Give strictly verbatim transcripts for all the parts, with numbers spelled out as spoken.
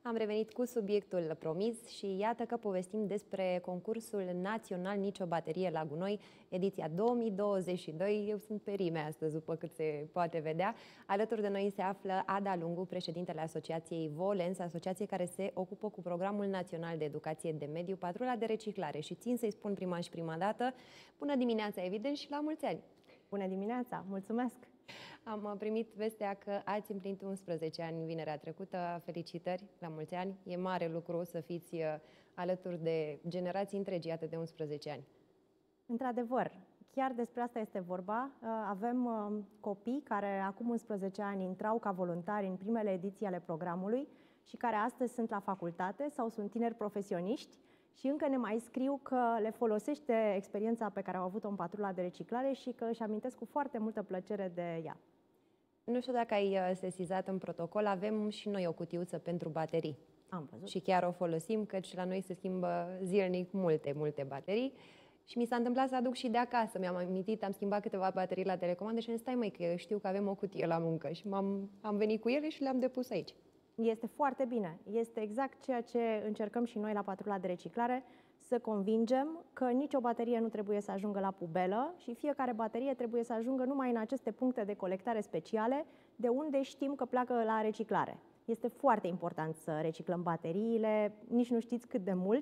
Am revenit cu subiectul promis și iată că povestim despre concursul național Nicio baterie la gunoi, ediția două mii douăzeci și doi. Eu sunt pe rime astăzi, după cât se poate vedea. Alături de noi se află Ada Lungu, președintele Asociației Volens, asociație care se ocupă cu Programul Național de Educație de Mediu, Patrula de Reciclare. Și țin să-i spun prima și prima dată, bună dimineața, evident, și la mulți ani! Bună dimineața! Mulțumesc! Am primit vestea că ați împlinit unsprezece ani vinerea trecută. Felicitări, la mulți ani! E mare lucru să fiți alături de generații întregi, iată, de unsprezece ani. Într-adevăr, chiar despre asta este vorba. Avem copii care acum unsprezece ani intrau ca voluntari în primele ediții ale programului și care astăzi sunt la facultate sau sunt tineri profesioniști și încă ne mai scriu că le folosește experiența pe care au avut-o în patrula de reciclare și că își amintesc cu foarte multă plăcere de ea. Nu știu dacă ai sesizat în protocol, avem și noi o cutiuță pentru baterii. Am văzut. Și chiar o folosim, căci la noi se schimbă zilnic multe, multe baterii. Și mi s-a întâmplat să aduc și de acasă. Mi-am amintit, am schimbat câteva baterii la telecomandă și am zis, stai măi, că eu știu că avem o cutie la muncă. Și m-am, am venit cu ele și le-am depus aici. Este foarte bine. Este exact ceea ce încercăm și noi la patrula de reciclare, să convingem că nicio baterie nu trebuie să ajungă la pubelă și fiecare baterie trebuie să ajungă numai în aceste puncte de colectare speciale, de unde știm că pleacă la reciclare. Este foarte important să reciclăm bateriile, nici nu știți cât de mult.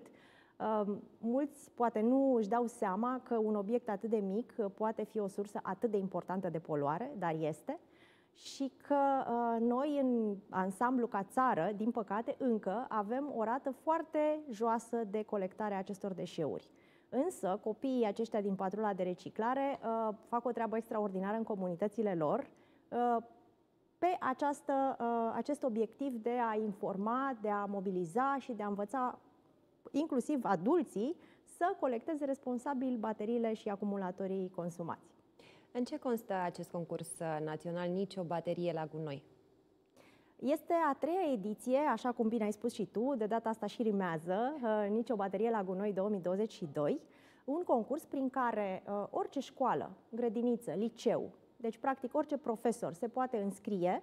Mulți poate nu își dau seama că un obiect atât de mic poate fi o sursă atât de importantă de poluare, dar este. Și că uh, noi, în ansamblu ca țară, din păcate, încă avem o rată foarte joasă de colectare a acestor deșeuri. Însă, copiii aceștia din patrula de reciclare uh, fac o treabă extraordinară în comunitățile lor uh, pe această, uh, acest obiectiv de a informa, de a mobiliza și de a învăța inclusiv adulții să colecteze responsabil bateriile și acumulatorii consumați. În ce constă acest concurs național Nicio baterie la gunoi? Este a treia ediție, așa cum bine ai spus și tu, de data asta și rimează, Nicio baterie la gunoi două mii douăzeci și doi, un concurs prin care orice școală, grădiniță, liceu, deci practic orice profesor se poate înscrie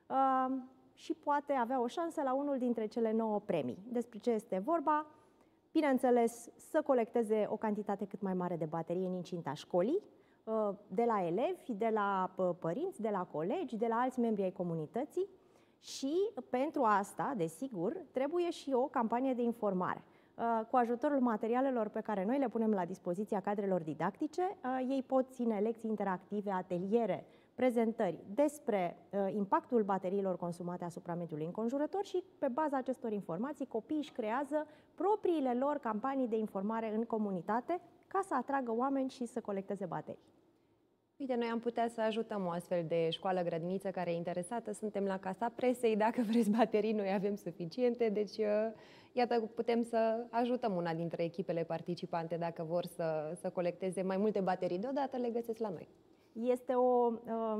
și poate avea o șansă la unul dintre cele nouă premii. Despre ce este vorba? Bineînțeles, să colecteze o cantitate cât mai mare de baterie în incinta școlii, de la elevi, de la părinți, de la colegi, de la alți membri ai comunității și pentru asta, desigur, trebuie și o campanie de informare. Cu ajutorul materialelor pe care noi le punem la dispoziția cadrelor didactice, ei pot ține lecții interactive, ateliere, prezentări despre impactul bateriilor consumate asupra mediului înconjurător și pe baza acestor informații copiii își creează propriile lor campanii de informare în comunitate ca să atragă oameni și să colecteze baterii. Uite, noi am putea să ajutăm o astfel de școală-grădiniță care e interesată. Suntem la Casa Presei, dacă vreți baterii, noi avem suficiente. Deci, iată, putem să ajutăm una dintre echipele participante. Dacă vor să, să colecteze mai multe baterii deodată, le găsesc la noi. Este o, um,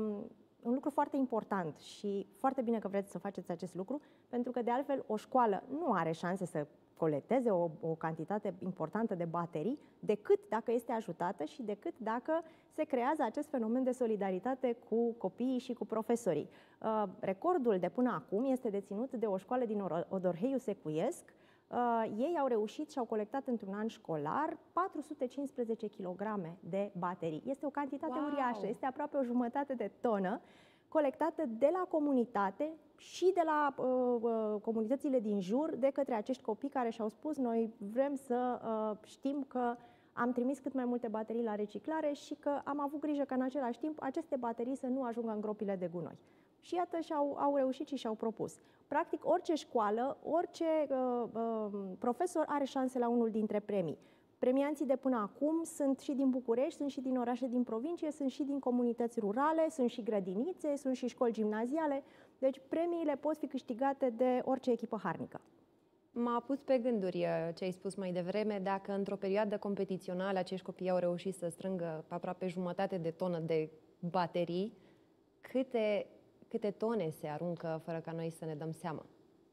un lucru foarte important și foarte bine că vreți să faceți acest lucru, pentru că, de altfel, o școală nu are șanse să colecteze o, o cantitate importantă de baterii decât dacă este ajutată și decât dacă se creează acest fenomen de solidaritate cu copiii și cu profesorii. Uh, recordul de până acum este deținut de o școală din Odorheiu Secuiesc. Uh, ei au reușit și au colectat într-un an școlar patru sute cincisprezece kilograme de baterii. Este o cantitate wow. uriașă, este aproape o jumătate de tonă, colectată de la comunitate și de la uh, uh, comunitățile din jur, de către acești copii care și-au spus, noi vrem să uh, știm că am trimis cât mai multe baterii la reciclare și că am avut grijă ca în același timp aceste baterii să nu ajungă în gropile de gunoi. Și iată, și-au au reușit și și-au propus. Practic, orice școală, orice uh, uh, profesor are șanse la unul dintre premii. Premianții de până acum sunt și din București, sunt și din orașe din provincie, sunt și din comunități rurale, sunt și grădinițe, sunt și școli gimnaziale. Deci premiile pot fi câștigate de orice echipă harnică. M-a pus pe gânduri ce ai spus mai devreme, dacă într-o perioadă competițională acești copii au reușit să strângă aproape jumătate de tonă de baterii, câte, câte tone se aruncă fără ca noi să ne dăm seama?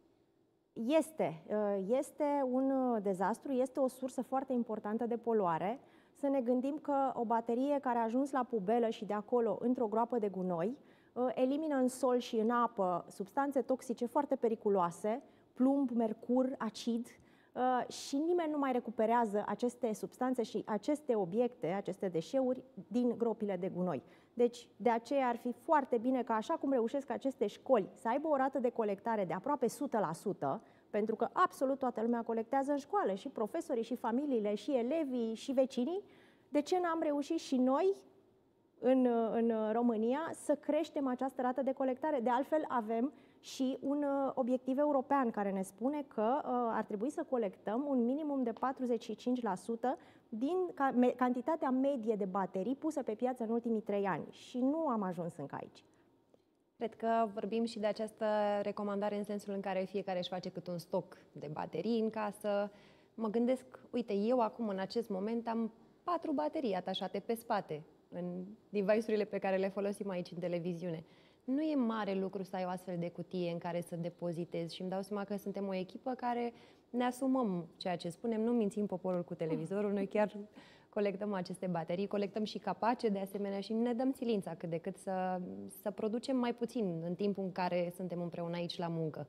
Este, este un dezastru, este o sursă foarte importantă de poluare. Să ne gândim că o baterie care a ajuns la pubelă și de acolo într-o groapă de gunoi elimină în sol și în apă substanțe toxice foarte periculoase, plumb, mercur, acid, uh, și nimeni nu mai recuperează aceste substanțe și aceste obiecte, aceste deșeuri din gropile de gunoi. Deci, de aceea ar fi foarte bine ca, așa cum reușesc aceste școli să aibă o rată de colectare de aproape o sută la sută, pentru că absolut toată lumea colectează în școală, și profesorii, și familiile, și elevii, și vecinii, de ce n-am reușit și noi, în, în România, să creștem această rată de colectare? De altfel, avem și un obiectiv european care ne spune că uh, ar trebui să colectăm un minimum de patruzeci și cinci la sută din ca, me, cantitatea medie de baterii puse pe piață în ultimii trei ani. Și nu am ajuns încă aici. Cred că vorbim și de această recomandare în sensul în care fiecare își face cât un stoc de baterii în casă. Mă gândesc, uite, eu acum în acest moment am patru baterii atașate pe spate în device-urile pe care le folosim aici în televiziune. Nu e mare lucru să ai o astfel de cutie în care să depozitezi și îmi dau seama că suntem o echipă care ne asumăm ceea ce spunem, nu mințim poporul cu televizorul, noi chiar colectăm aceste baterii, colectăm și capace de asemenea și ne dăm silința cât de cât să, să producem mai puțin în timpul în care suntem împreună aici la muncă.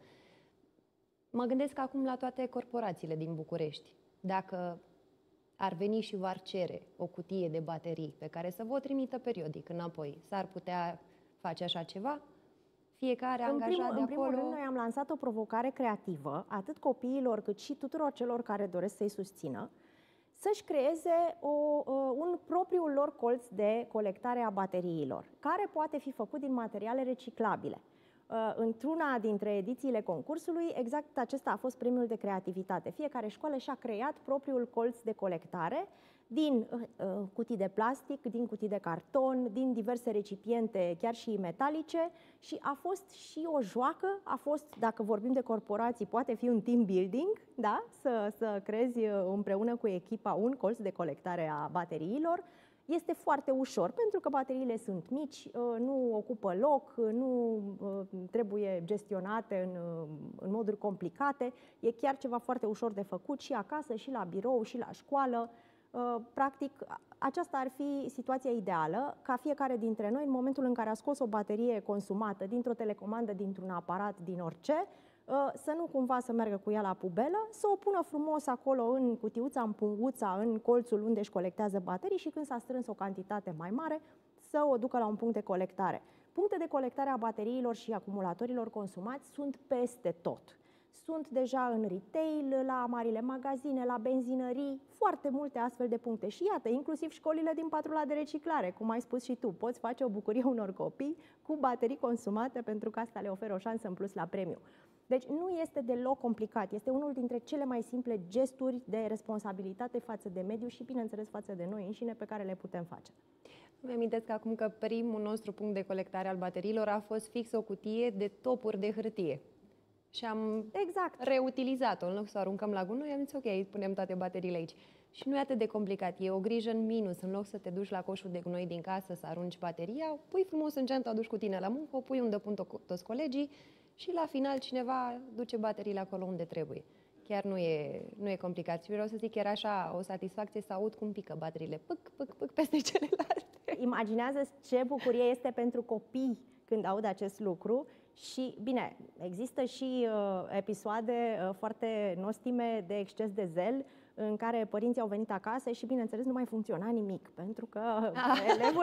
Mă gândesc acum la toate corporațiile din București. Dacă ar veni și v-ar cere o cutie de baterii pe care să vă trimită periodic înapoi, s-ar putea face așa ceva? Fiecare în angajat primul, de în primul acolo... rând, noi am lansat o provocare creativă, atât copiilor cât și tuturor celor care doresc să-i susțină, să-și creeze o, un propriul lor colț de colectare a bateriilor, care poate fi făcut din materiale reciclabile. Într-una dintre edițiile concursului, exact acesta a fost premiul de creativitate. Fiecare școală și-a creat propriul colț de colectare din uh, cutii de plastic, din cutii de carton, din diverse recipiente, chiar și metalice, și a fost și o joacă, a fost, dacă vorbim de corporații, poate fi un team building, da? să, să creezi împreună cu echipa un colț de colectare a bateriilor. Este foarte ușor, pentru că bateriile sunt mici, nu ocupă loc, nu trebuie gestionate în, în moduri complicate, e chiar ceva foarte ușor de făcut și acasă, și la birou, și la școală. Practic, aceasta ar fi situația ideală, ca fiecare dintre noi, în momentul în care a scos o baterie consumată dintr-o telecomandă, dintr-un aparat, din orice, să nu cumva să meargă cu ea la pubelă, să o pună frumos acolo în cutiuța, în punguța, în colțul unde își colectează baterii și când s-a strâns o cantitate mai mare, să o ducă la un punct de colectare. Puncte de colectare a bateriilor și acumulatorilor consumați sunt peste tot. Sunt deja în retail, la marile magazine, la benzinării, foarte multe astfel de puncte. Și iată, inclusiv școlile din patrula de reciclare, cum ai spus și tu, poți face o bucurie unor copii cu baterii consumate, pentru că asta le oferă o șansă în plus la premiu. Deci nu este deloc complicat, este unul dintre cele mai simple gesturi de responsabilitate față de mediu și, bineînțeles, față de noi înșine, pe care le putem face. Îmi amintesc acum că primul nostru punct de colectare al bateriilor a fost fix o cutie de topuri de hârtie. Și am exact. reutilizat-o. În loc să o aruncăm la gunoi, am zis, ok, punem toate bateriile aici. Și nu e atât de complicat, e o grijă în minus. În loc să te duci la coșul de gunoi din casă să arunci bateria, pui frumos în geantă, o duci cu tine la muncă, o pui unde pun to- toți colegii și la final cineva duce bateriile acolo unde trebuie. Chiar nu e, nu e complicat. Și vreau să zic, era așa o satisfacție să aud cum pică bateriile, pâc, pâc, pâc peste celelalte. Imaginează ce bucurie este pentru copii când aud acest lucru. Și, bine, există și uh, episoade uh, foarte nostime de exces de zel, în care părinții au venit acasă și, bineînțeles, nu mai funcționa nimic, pentru că ah. elevul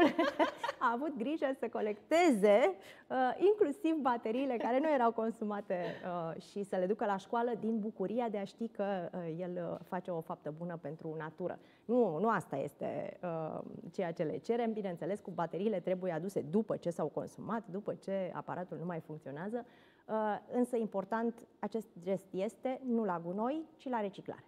a avut grijă să colecteze uh, inclusiv bateriile care nu erau consumate uh, și să le ducă la școală din bucuria de a ști că uh, el face o faptă bună pentru natură. Nu, nu asta este uh, ceea ce le cerem, bineînțeles, cu bateriile trebuie aduse după ce s-au consumat, după ce aparatul nu mai funcționează, uh, însă important acest gest este nu la gunoi, ci la reciclare.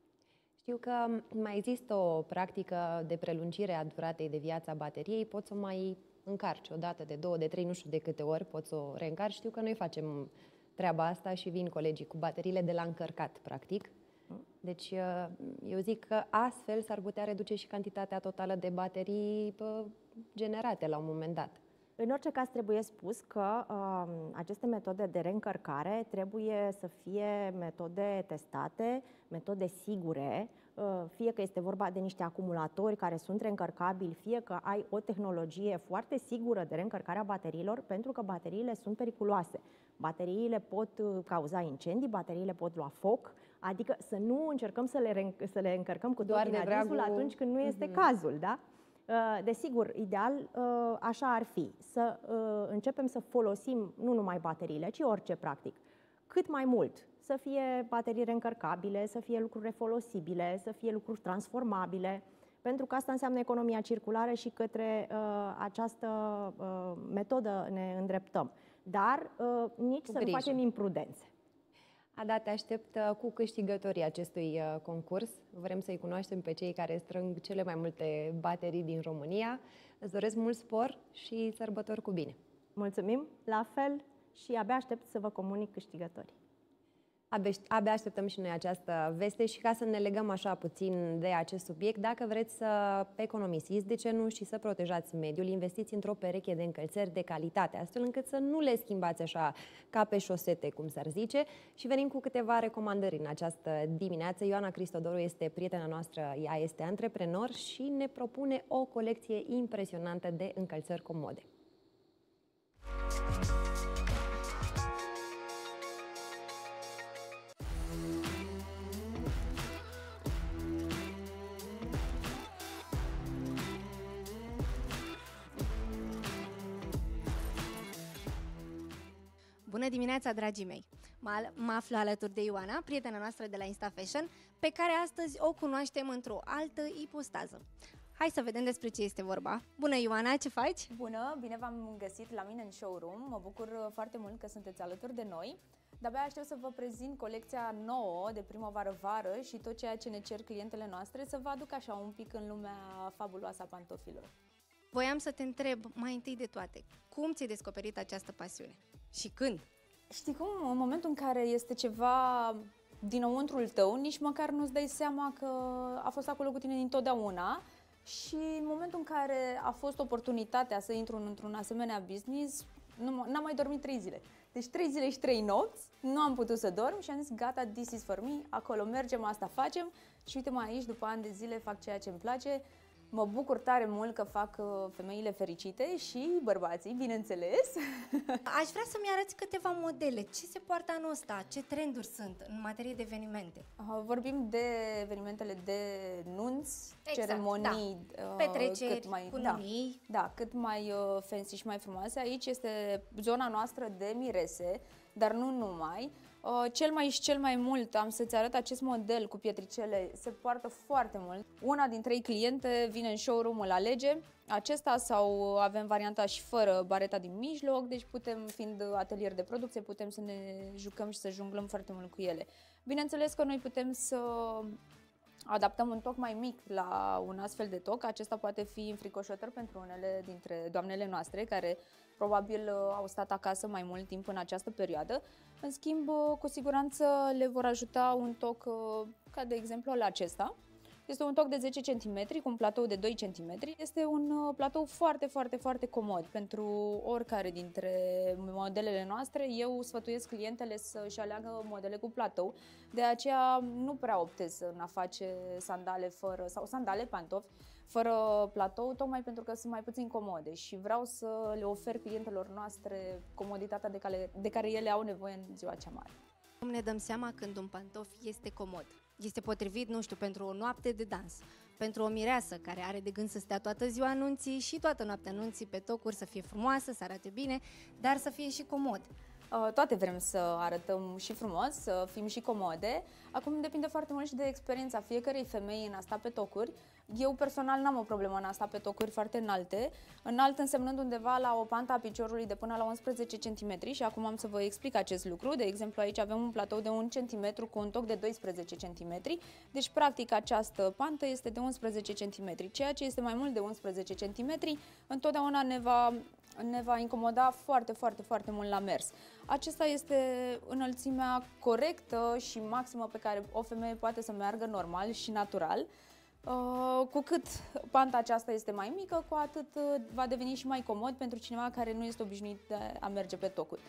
Știu că mai există o practică de prelungire a duratei de viață a bateriei, poți să o mai încarci o dată, de două, de trei, nu știu de câte ori poți să o reîncarci. Știu că noi facem treaba asta și vin colegii cu bateriile de la încărcat, practic. Deci eu zic că astfel s-ar putea reduce și cantitatea totală de baterii generate la un moment dat. În orice caz trebuie spus că uh, aceste metode de reîncărcare trebuie să fie metode testate, metode sigure, uh, fie că este vorba de niște acumulatori care sunt reîncărcabili, fie că ai o tehnologie foarte sigură de reîncărcare a bateriilor, pentru că bateriile sunt periculoase. Bateriile pot cauza incendii, bateriile pot lua foc, adică să nu încercăm să le, să le încărcăm cu tot din adinsul atunci când nu este uh-huh. cazul, da? Desigur, ideal, așa ar fi, să începem să folosim nu numai bateriile, ci orice practic, cât mai mult. Să fie baterii reîncărcabile, să fie lucruri refolosibile, să fie lucruri transformabile, pentru că asta înseamnă economia circulară și către uh, această uh, metodă ne îndreptăm. Dar uh, nici cu să grijă. Nu facem imprudențe. Ada, te aștept cu câștigătorii acestui concurs. Vrem să-i cunoaștem pe cei care strâng cele mai multe baterii din România. Îți doresc mult spor și sărbători cu bine. Mulțumim, la fel, și abia aștept să vă comunic câștigătorii. Abia așteptăm și noi această veste și ca să ne legăm așa puțin de acest subiect, dacă vreți să economisiți, de ce nu, și să protejați mediul, investiți într-o pereche de încălțări de calitate, astfel încât să nu le schimbați așa ca pe șosete, cum s-ar zice, și venim cu câteva recomandări în această dimineață. Ioana Cristodoru este prietena noastră, ea este antreprenor și ne propune o colecție impresionantă de încălțări comode. Bună dimineața, dragii mei! Mă aflu alături de Ioana, prietena noastră de la Insta Fashion, pe care astăzi o cunoaștem într-o altă ipostază. Hai să vedem despre ce este vorba. Bună, Ioana, ce faci? Bună, bine v-am găsit la mine în showroom. Mă bucur foarte mult că sunteți alături de noi. De-abia aștept să vă prezint colecția nouă de primăvară-vară și tot ceea ce ne cer clientele noastre, să vă aduc așa un pic în lumea fabuloasă a pantofilor. Voiam să te întreb mai întâi de toate, cum ți-ai descoperit această pasiune? Și când? Știi cum? În momentul în care este ceva dinăuntrul tău, nici măcar nu-ți dai seama că a fost acolo cu tine dintotdeauna, și în momentul în care a fost oportunitatea să intru într-un asemenea business, n-am mai dormit trei zile. Deci trei zile și trei nopți, nu am putut să dorm și am zis gata, this is for me, acolo mergem, asta facem și uite-mă aici, după ani de zile fac ceea ce îmi place. Mă bucur tare mult că fac femeile fericite și bărbații, bineînțeles. Aș vrea să-mi arăți câteva modele. Ce se poartă anul ăsta? Ce trenduri sunt în materie de evenimente? Vorbim de evenimentele de nunți, exact, ceremonii, da. Petreceri, cât mai, cununii. Da, da, cât mai fancy și mai frumoase. Aici este zona noastră de mirese, dar nu numai. Uh, cel mai și cel mai mult, am să-ți arăt acest model cu pietricele, se poartă foarte mult. Una din trei cliente vine în showroom, îl alege acesta, sau avem varianta și fără bareta din mijloc, deci putem, fiind atelier de producție, putem să ne jucăm și să jonglăm foarte mult cu ele. Bineînțeles că noi putem să adaptăm un toc mai mic la un astfel de toc. Acesta poate fi înfricoșător pentru unele dintre doamnele noastre care probabil au stat acasă mai mult timp în această perioadă. În schimb, cu siguranță le vor ajuta un toc ca de exemplu la acesta. Este un toc de zece centimetri cu un platou de doi centimetri. Este un platou foarte, foarte, foarte comod pentru oricare dintre modelele noastre. Eu sfătuiesc clientele să-și aleagă modele cu platou. De aceea nu prea optez în a face sandale fără, sau sandale, pantofi, fără platou, tocmai pentru că sunt mai puțin comode și vreau să le ofer clientelor noastre comoditatea de care, de care ele au nevoie în ziua cea mare. Cum ne dăm seama când un pantof este comod? Este potrivit, nu știu, pentru o noapte de dans, pentru o mireasă care are de gând să stea toată ziua anunții și toată noaptea anunții pe tocuri, să fie frumoasă, să arate bine, dar să fie și comod. Toate vrem să arătăm și frumos, să fim și comode. Acum depinde foarte mult și de experiența fiecărei femei în a sta pe tocuri. Eu personal n-am o problemă în a sta pe tocuri foarte înalte, înalt însemnând undeva la o pantă a piciorului de până la unsprezece centimetri și acum am să vă explic acest lucru. De exemplu, aici avem un platou de un centimetru cu un toc de doisprezece centimetri, deci practic această pantă este de unsprezece centimetri, ceea ce este mai mult de unsprezece centimetri, întotdeauna ne va, ne va incomoda foarte, foarte, foarte mult la mers. Acesta este înălțimea corectă și maximă pe care o femeie poate să meargă normal și natural. Uh, cu cât panta aceasta este mai mică, cu atât uh, va deveni și mai comod pentru cineva care nu este obișnuit de a merge pe tocuri.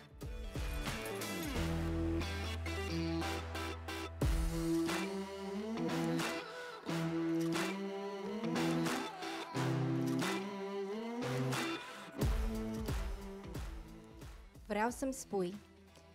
Vreau să-mi spui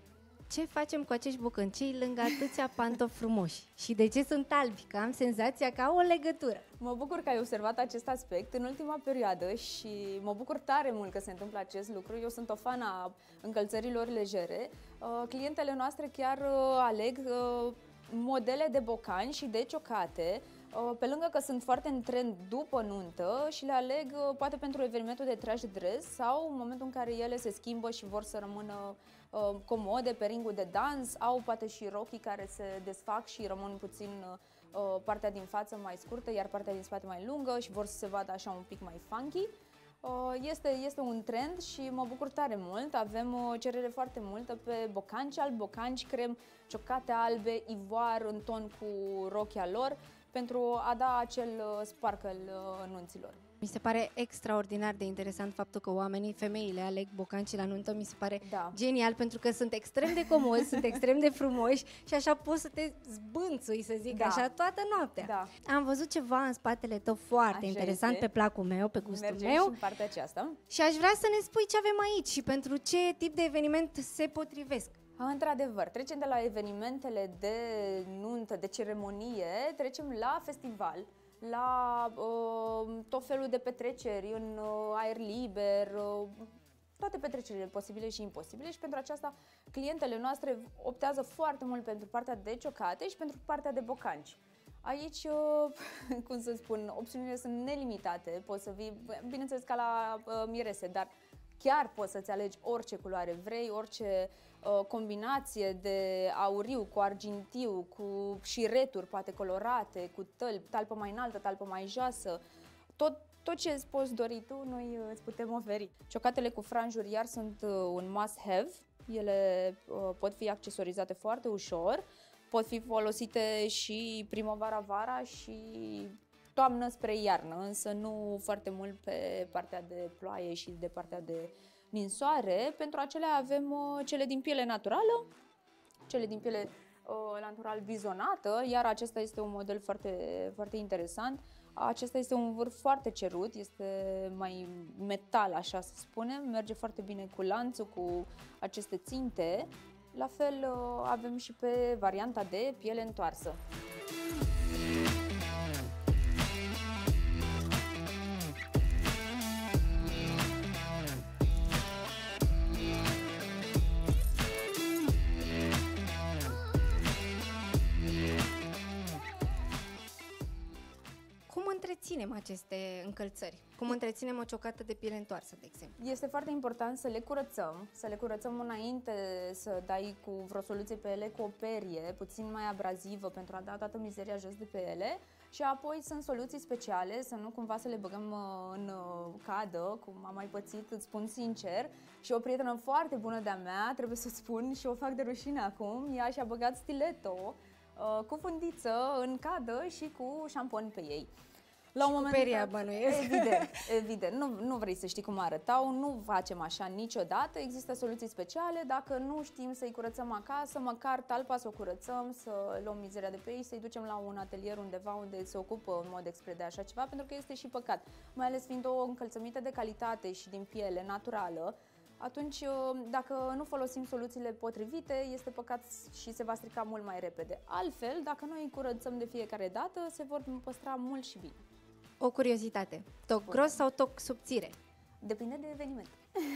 Ce facem cu acești bucăncei lângă atâția pantofi frumoși? Și de ce sunt albi? Că am senzația că au o legătură. Mă bucur că ai observat acest aspect în ultima perioadă și mă bucur tare mult că se întâmplă acest lucru. Eu sunt o fan a încălțărilor legere. Uh, clientele noastre chiar uh, aleg uh, modele de bocani și de ciocate, uh, pe lângă că sunt foarte în trend după nuntă și le aleg uh, poate pentru evenimentul de trash dress sau în momentul în care ele se schimbă și vor să rămână uh, comode pe ringul de dans, au poate și rochii care se desfac și rămân puțin uh, partea din față mai scurtă, iar partea din spate mai lungă și vor să se vadă așa un pic mai funky. Este, este un trend și mă bucur tare mult. Avem o cerere foarte multă pe bocanci albi, bocanci crem, ciocate albe, ivoar în ton cu rochia lor, pentru a da acel sparkle nunților. Mi se pare extraordinar de interesant faptul că oamenii, femeile, aleg bocanci la nuntă. Mi se pare da. genial, pentru că sunt extrem de comozi, sunt extrem de frumoși și așa poți să te zbânțui, să zic da. așa, toată noaptea. Da. Am văzut ceva în spatele tău foarte așa interesant, este. Pe placul meu, pe gustul Mergem meu. și în partea aceasta. Și aș vrea să ne spui ce avem aici și pentru ce tip de eveniment se potrivesc. Într-adevăr, trecem de la evenimentele de nuntă, de ceremonie, trecem la festival, la uh, tot felul de petreceri în uh, aer liber, uh, toate petrecerile posibile și imposibile și pentru aceasta clientele noastre optează foarte mult pentru partea de ciocate și pentru partea de bocanci. Aici, uh, cum să spun, opțiunile sunt nelimitate, poți să vii, bineînțeles ca la uh, mirese, dar chiar poți să-ți alegi orice culoare vrei, orice uh, combinație de auriu cu argintiu, cu șireturi poate colorate, cu tălpi, talpă mai înaltă, talpă mai joasă, tot, tot ce îți poți dori tu, noi îți putem oferi. Ciocatele cu franjuri iar sunt uh, un must-have, ele uh, pot fi accesorizate foarte ușor, pot fi folosite și primăvara-vara și toamnă spre iarnă, însă nu foarte mult pe partea de ploaie și de partea de ninsoare. Pentru acelea avem uh, cele din piele naturală, cele din piele uh, natural vizonată, iar acesta este un model foarte, foarte interesant. Acesta este un vârf foarte cerut, este mai metal, așa să spunem, merge foarte bine cu lanțul, cu aceste ținte. La fel uh, avem și pe varianta de piele întoarsă. Cum întreținem aceste încălțări? Cum întreținem o ciocată de piele întoarsă, de exemplu? Este foarte important să le curățăm, să le curățăm înainte să dai cu vreo soluție pe ele, cu o perie puțin mai abrazivă pentru a da toată mizeria jos de pe ele și apoi sunt soluții speciale, să nu cumva să le băgăm în cadă, cum am mai pățit, îți spun sincer, și o prietenă foarte bună de-a mea, trebuie să spun și o fac de rușine acum, ea și-a băgat stiletto cu fundiță în cadă și cu șampon pe ei. La un moment peria, dat, bănuiesc. evident, evident, nu, nu vrei să știi cum arătau, nu facem așa niciodată, există soluții speciale, dacă nu știm să-i curățăm acasă, măcar talpa să o curățăm, să luăm mizeria de pe ei, să-i ducem la un atelier undeva unde se ocupă în mod expres de așa ceva, pentru că este și păcat, mai ales fiind o încălțăminte de calitate și din piele naturală. Atunci, dacă nu folosim soluțiile potrivite, este păcat și se va strica mult mai repede. Altfel, dacă noi îi curățăm de fiecare dată, se vor păstra mult și bine. O curiozitate. Toc gros sau toc subțire? Depinde de eveniment.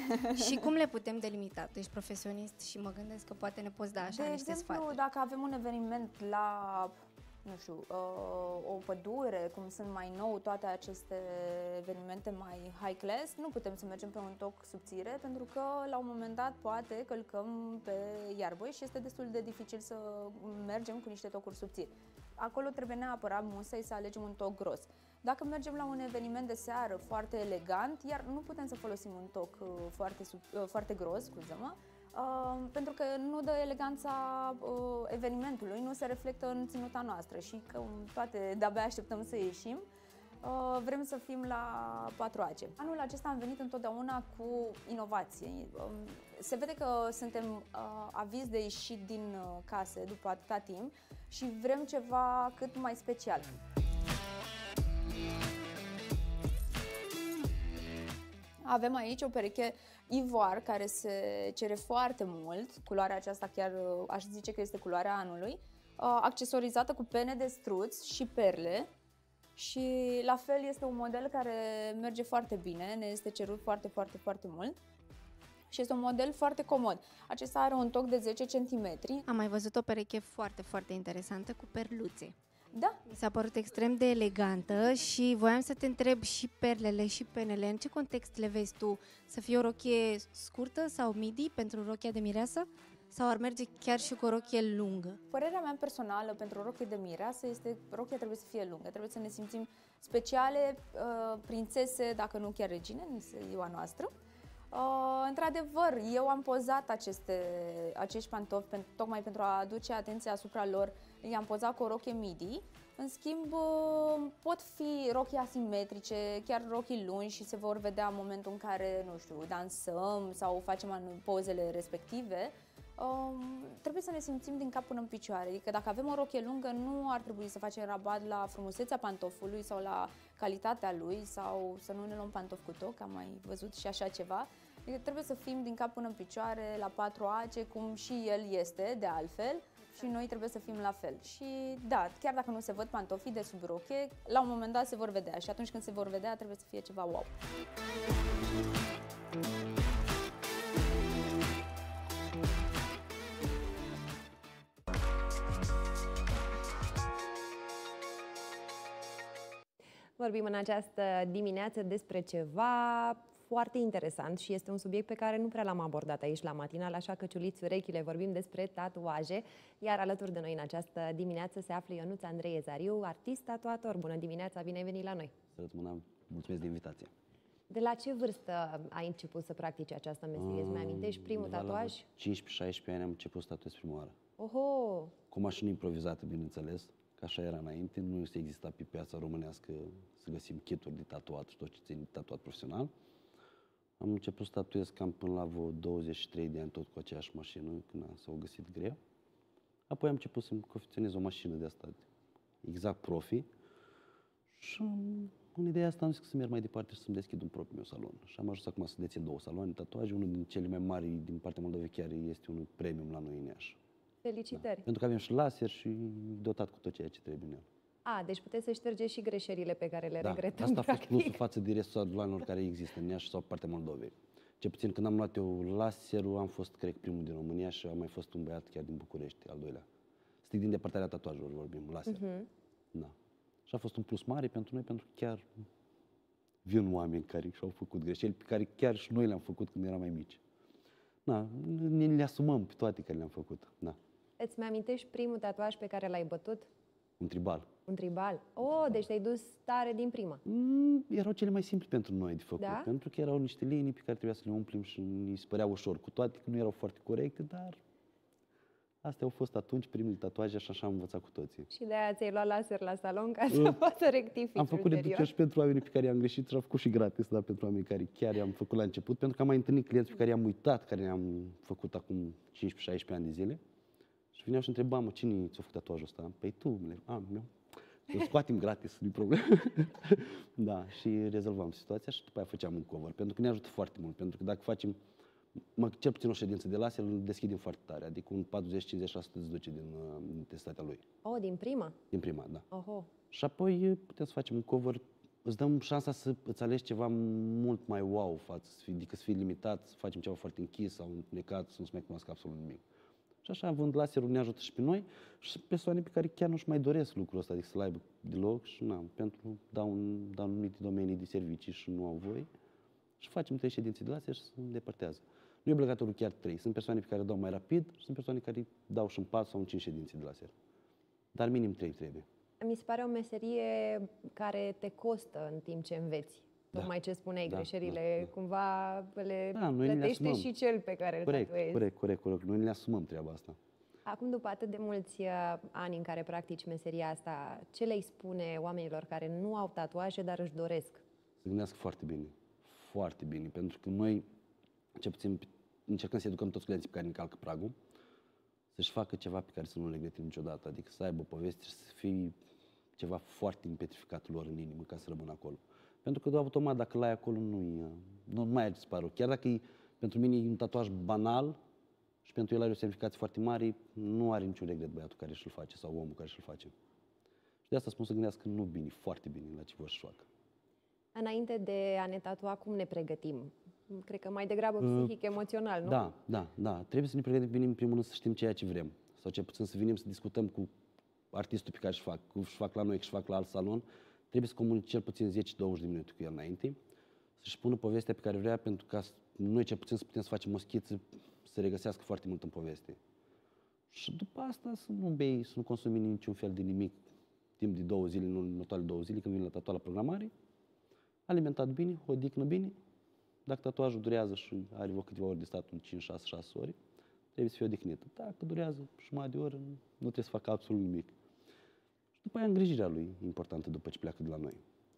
Și cum le putem delimita? Tu ești profesionist și mă gândesc că poate ne poți da așa de niște exemplu, sfaturi. dacă avem un eveniment la, nu știu, o pădure, cum sunt mai nou toate aceste evenimente mai high class, nu putem să mergem pe un toc subțire, pentru că la un moment dat poate călcăm pe iarbă și este destul de dificil să mergem cu niște tocuri subțiri. Acolo trebuie neapărat musai să alegem un toc gros. Dacă mergem la un eveniment de seară foarte elegant, iar nu putem să folosim un toc uh, foarte, sub, uh, foarte gros, scuză-mă, uh, pentru că nu dă eleganța uh, evenimentului, nu se reflectă în ținuta noastră și că toate de-abia așteptăm să ieșim, uh, vrem să fim la patru ace. Anul acesta am venit întotdeauna cu inovație. Uh, se vede că suntem uh, avizi de ieșit din uh, case după atâta timp și vrem ceva cât mai special. Avem aici o pereche ivoar care se cere foarte mult, culoarea aceasta chiar aș zice că este culoarea anului, accesorizată cu pene de struț și perle și la fel este un model care merge foarte bine, ne este cerut foarte, foarte, foarte mult și este un model foarte comod. Acesta are un toc de zece centimetri. Am mai văzut o pereche foarte, foarte interesantă cu perluțe. Da. Mi s-a părut extrem de elegantă și voiam să te întreb și perlele și penele, în ce context le vezi tu? Să fie o rochie scurtă sau midi pentru rochia de mireasă? Sau ar merge chiar și cu o rochie lungă? Părerea mea personală pentru o rochie de mireasă este că rochia trebuie să fie lungă, trebuie să ne simțim speciale, uh, prințese, dacă nu chiar regine, în ziua noastră. Uh, într-adevăr, eu am pozat aceste, acești pantofi pen, tocmai pentru a aduce atenția asupra lor. I-am pozat cu o rochie midi. În schimb, uh, pot fi rochii asimetrice, chiar rochii lungi și se vor vedea în momentul în care, nu știu, dansăm sau facem pozele respective. Um, trebuie să ne simțim din cap până în picioare, adică dacă avem o rochie lungă nu ar trebui să facem rabat la frumusețea pantofului sau la calitatea lui sau să nu ne luăm pantofi cu toc, am mai văzut și așa ceva. Adică trebuie să fim din cap până în picioare, la patru ace, cum și el este de altfel și noi trebuie să fim la fel. Și da, chiar dacă nu se văd pantofii de sub rochie, la un moment dat se vor vedea și atunci când se vor vedea trebuie să fie ceva wow. Vorbim în această dimineață despre ceva foarte interesant și este un subiect pe care nu prea l-am abordat aici la matinal, așa că ciuliți urechile, vorbim despre tatuaje, iar alături de noi în această dimineață se află Ionuț Andrei Ezariu, artist tatuator. Bună dimineața, bine ai venit la noi! Salut, Mâna, mulțumesc de invitație! De la ce vârstă ai început să practici această meserie? Îți mai amintești primul tatuaj? cincisprezece șaisprezece ani am început să tatuez prima oară. Oho! Cu mașină improvizată, bineînțeles, că așa era înainte, nu se exista pe piața românească să găsim kituri de tatuat și tot ce ține de tatuat profesional. Am început să tatuez cam până la vreo douăzeci și trei de ani, tot cu aceeași mașină, când s-au găsit greu. Apoi am început să-mi confecționez o mașină de asta, exact profi. Și în ideea asta am zis că să merg mai departe și să-mi deschid un propriu meu salon. Și am ajuns acum să dețin două saloane de tatuaje. Unul din cele mai mari din partea Moldovei chiar este unul premium la noi în Iași. Felicitări! Da. Pentru că avem și laser și dotat cu tot ceea ce trebuie în el. A, deci puteți să ștergeți și greșelile pe care le da, regretăm, asta a fost practic. plusul față de restul saloanelor care există în Iași sau partea Moldovei. Ce puțin, când am luat eu laserul, am fost, cred, primul din România și a mai fost un băiat chiar din București, al doilea. Stic din departarea tatuajelor vorbim, laser. Uh-huh. Da. Și a fost un plus mare pentru noi, pentru că chiar vin oameni care și-au făcut greșeli, pe care chiar și noi le-am făcut când eram mai mici. Da, ne le asumăm pe toate care le-am făcut. Da. Îți mai amintești primul tatuaj pe care l-ai bătut? Un tribal. Un tribal? Oh, deci te-ai dus tare din prima. Mm, erau cele mai simple pentru noi de făcut, da? Pentru că erau niște linii pe care trebuia să le umplim și ni se părea ușor, cu toate că nu erau foarte corecte, dar astea au fost atunci primele tatuaje și așa am învățat cu toții. Și de-aia ți-ai luat laser la salon ca să uh, poți să rectifici Am făcut reduceri și pentru oamenii pe care i-am greșit și am făcut și gratis, dar pentru oamenii care chiar i-am făcut la început, pentru că am mai întâlnit clienți pe care i-am uitat, care i-am făcut acum cincisprezece șaisprezece ani de zile. Și veneau și întrebam, mă, cine ți-a făcut tatuajul ăsta? Păi tu, am meu. Îl scoatem gratis, nu-i problemă. Da, și rezolvam situația și după aia făceam un cover, pentru că ne ajută foarte mult, pentru că dacă facem, mă, cel puțin o ședință de laser, îl deschidem foarte tare, adică un patruzeci cincizeci la sută îți duce din uh, intensitatea lui. Oh, din prima? Din prima, da. Oho. Și apoi putem să facem un cover, îți dăm șansa să îți alegi ceva mult mai wow față, adică să fii limitat, să facem ceva foarte închis sau întunecat, să nu se mai cunoască absolut nimic. Și așa, având laserul, ne ajută și pe noi și sunt persoane pe care chiar nu-și mai doresc lucrul ăsta, adică să-l aibă deloc și na, pentru dau în dau anumite domenii de servicii și nu au voie. Și facem trei ședințe de laser și se îndepărtează. Nu e obligatoriu chiar trei. Sunt persoane pe care dau mai rapid și sunt persoane care dau și în patru sau în cinci ședințe de laser. Dar minim trei trebuie. Mi se pare o meserie care te costă în timp ce înveți. Da. Tocmai ce spuneai, Da, greșelile, da, da. cumva le Da, noi ne le plătește asumăm. și cel pe care îl Corect, tatuezi. corect, corect, corect. Noi ne asumăm treaba asta. Acum, după atât de mulți uh, ani în care practici meseria asta, ce le-ai spune oamenilor care nu au tatuaje, dar își doresc? Să gândească foarte bine. Foarte bine. Pentru că noi, ce puțin, încercăm să educăm toți clienții pe care încalcă pragul, să-și facă ceva pe care să nu le regrete niciodată. Adică să aibă o poveste și să fie ceva foarte împetrificat lor în inimă ca să rămână acolo. Pentru că automat dacă l-ai acolo nu, nu mai ai disparut. Chiar dacă e, pentru mine e un tatuaj banal și pentru el are o semnificație foarte mare, nu are niciun regret băiatul care și-l face sau omul care și-l face. Și de asta spun să gândească nu bine, foarte bine la ce vor să facă. Înainte de a ne tatua, cum ne pregătim? Cred că mai degrabă psihic, emoțional, nu? Da, da, da. Trebuie să ne pregătim bine, în primul rând, să știm ceea ce vrem. Sau cel puțin să venim să discutăm cu artistul pe care își fac, cu își fac la noi, că își fac la alt salon. Trebuie să comunice cel puțin zece douăzeci de minute cu el înainte, să-și spună povestea pe care vrea, pentru ca noi cel puțin să putem să facem o schiță, să se regăsească foarte mult în poveste. Și după asta să nu bei, să nu consumi niciun fel de nimic timp de două zile, în următoarele două zile, când vine la tatuaj la programare, alimentat bine, odihnă bine. Dacă tatuajul durează și are vreo câteva ori de stat, în cinci șase șase ore, trebuie să fie odihnită. Dacă durează jumătate de oră, nu trebuie să facă absolut nimic. Și după aia îngrijirea lui e importantă după ce pleacă de la noi.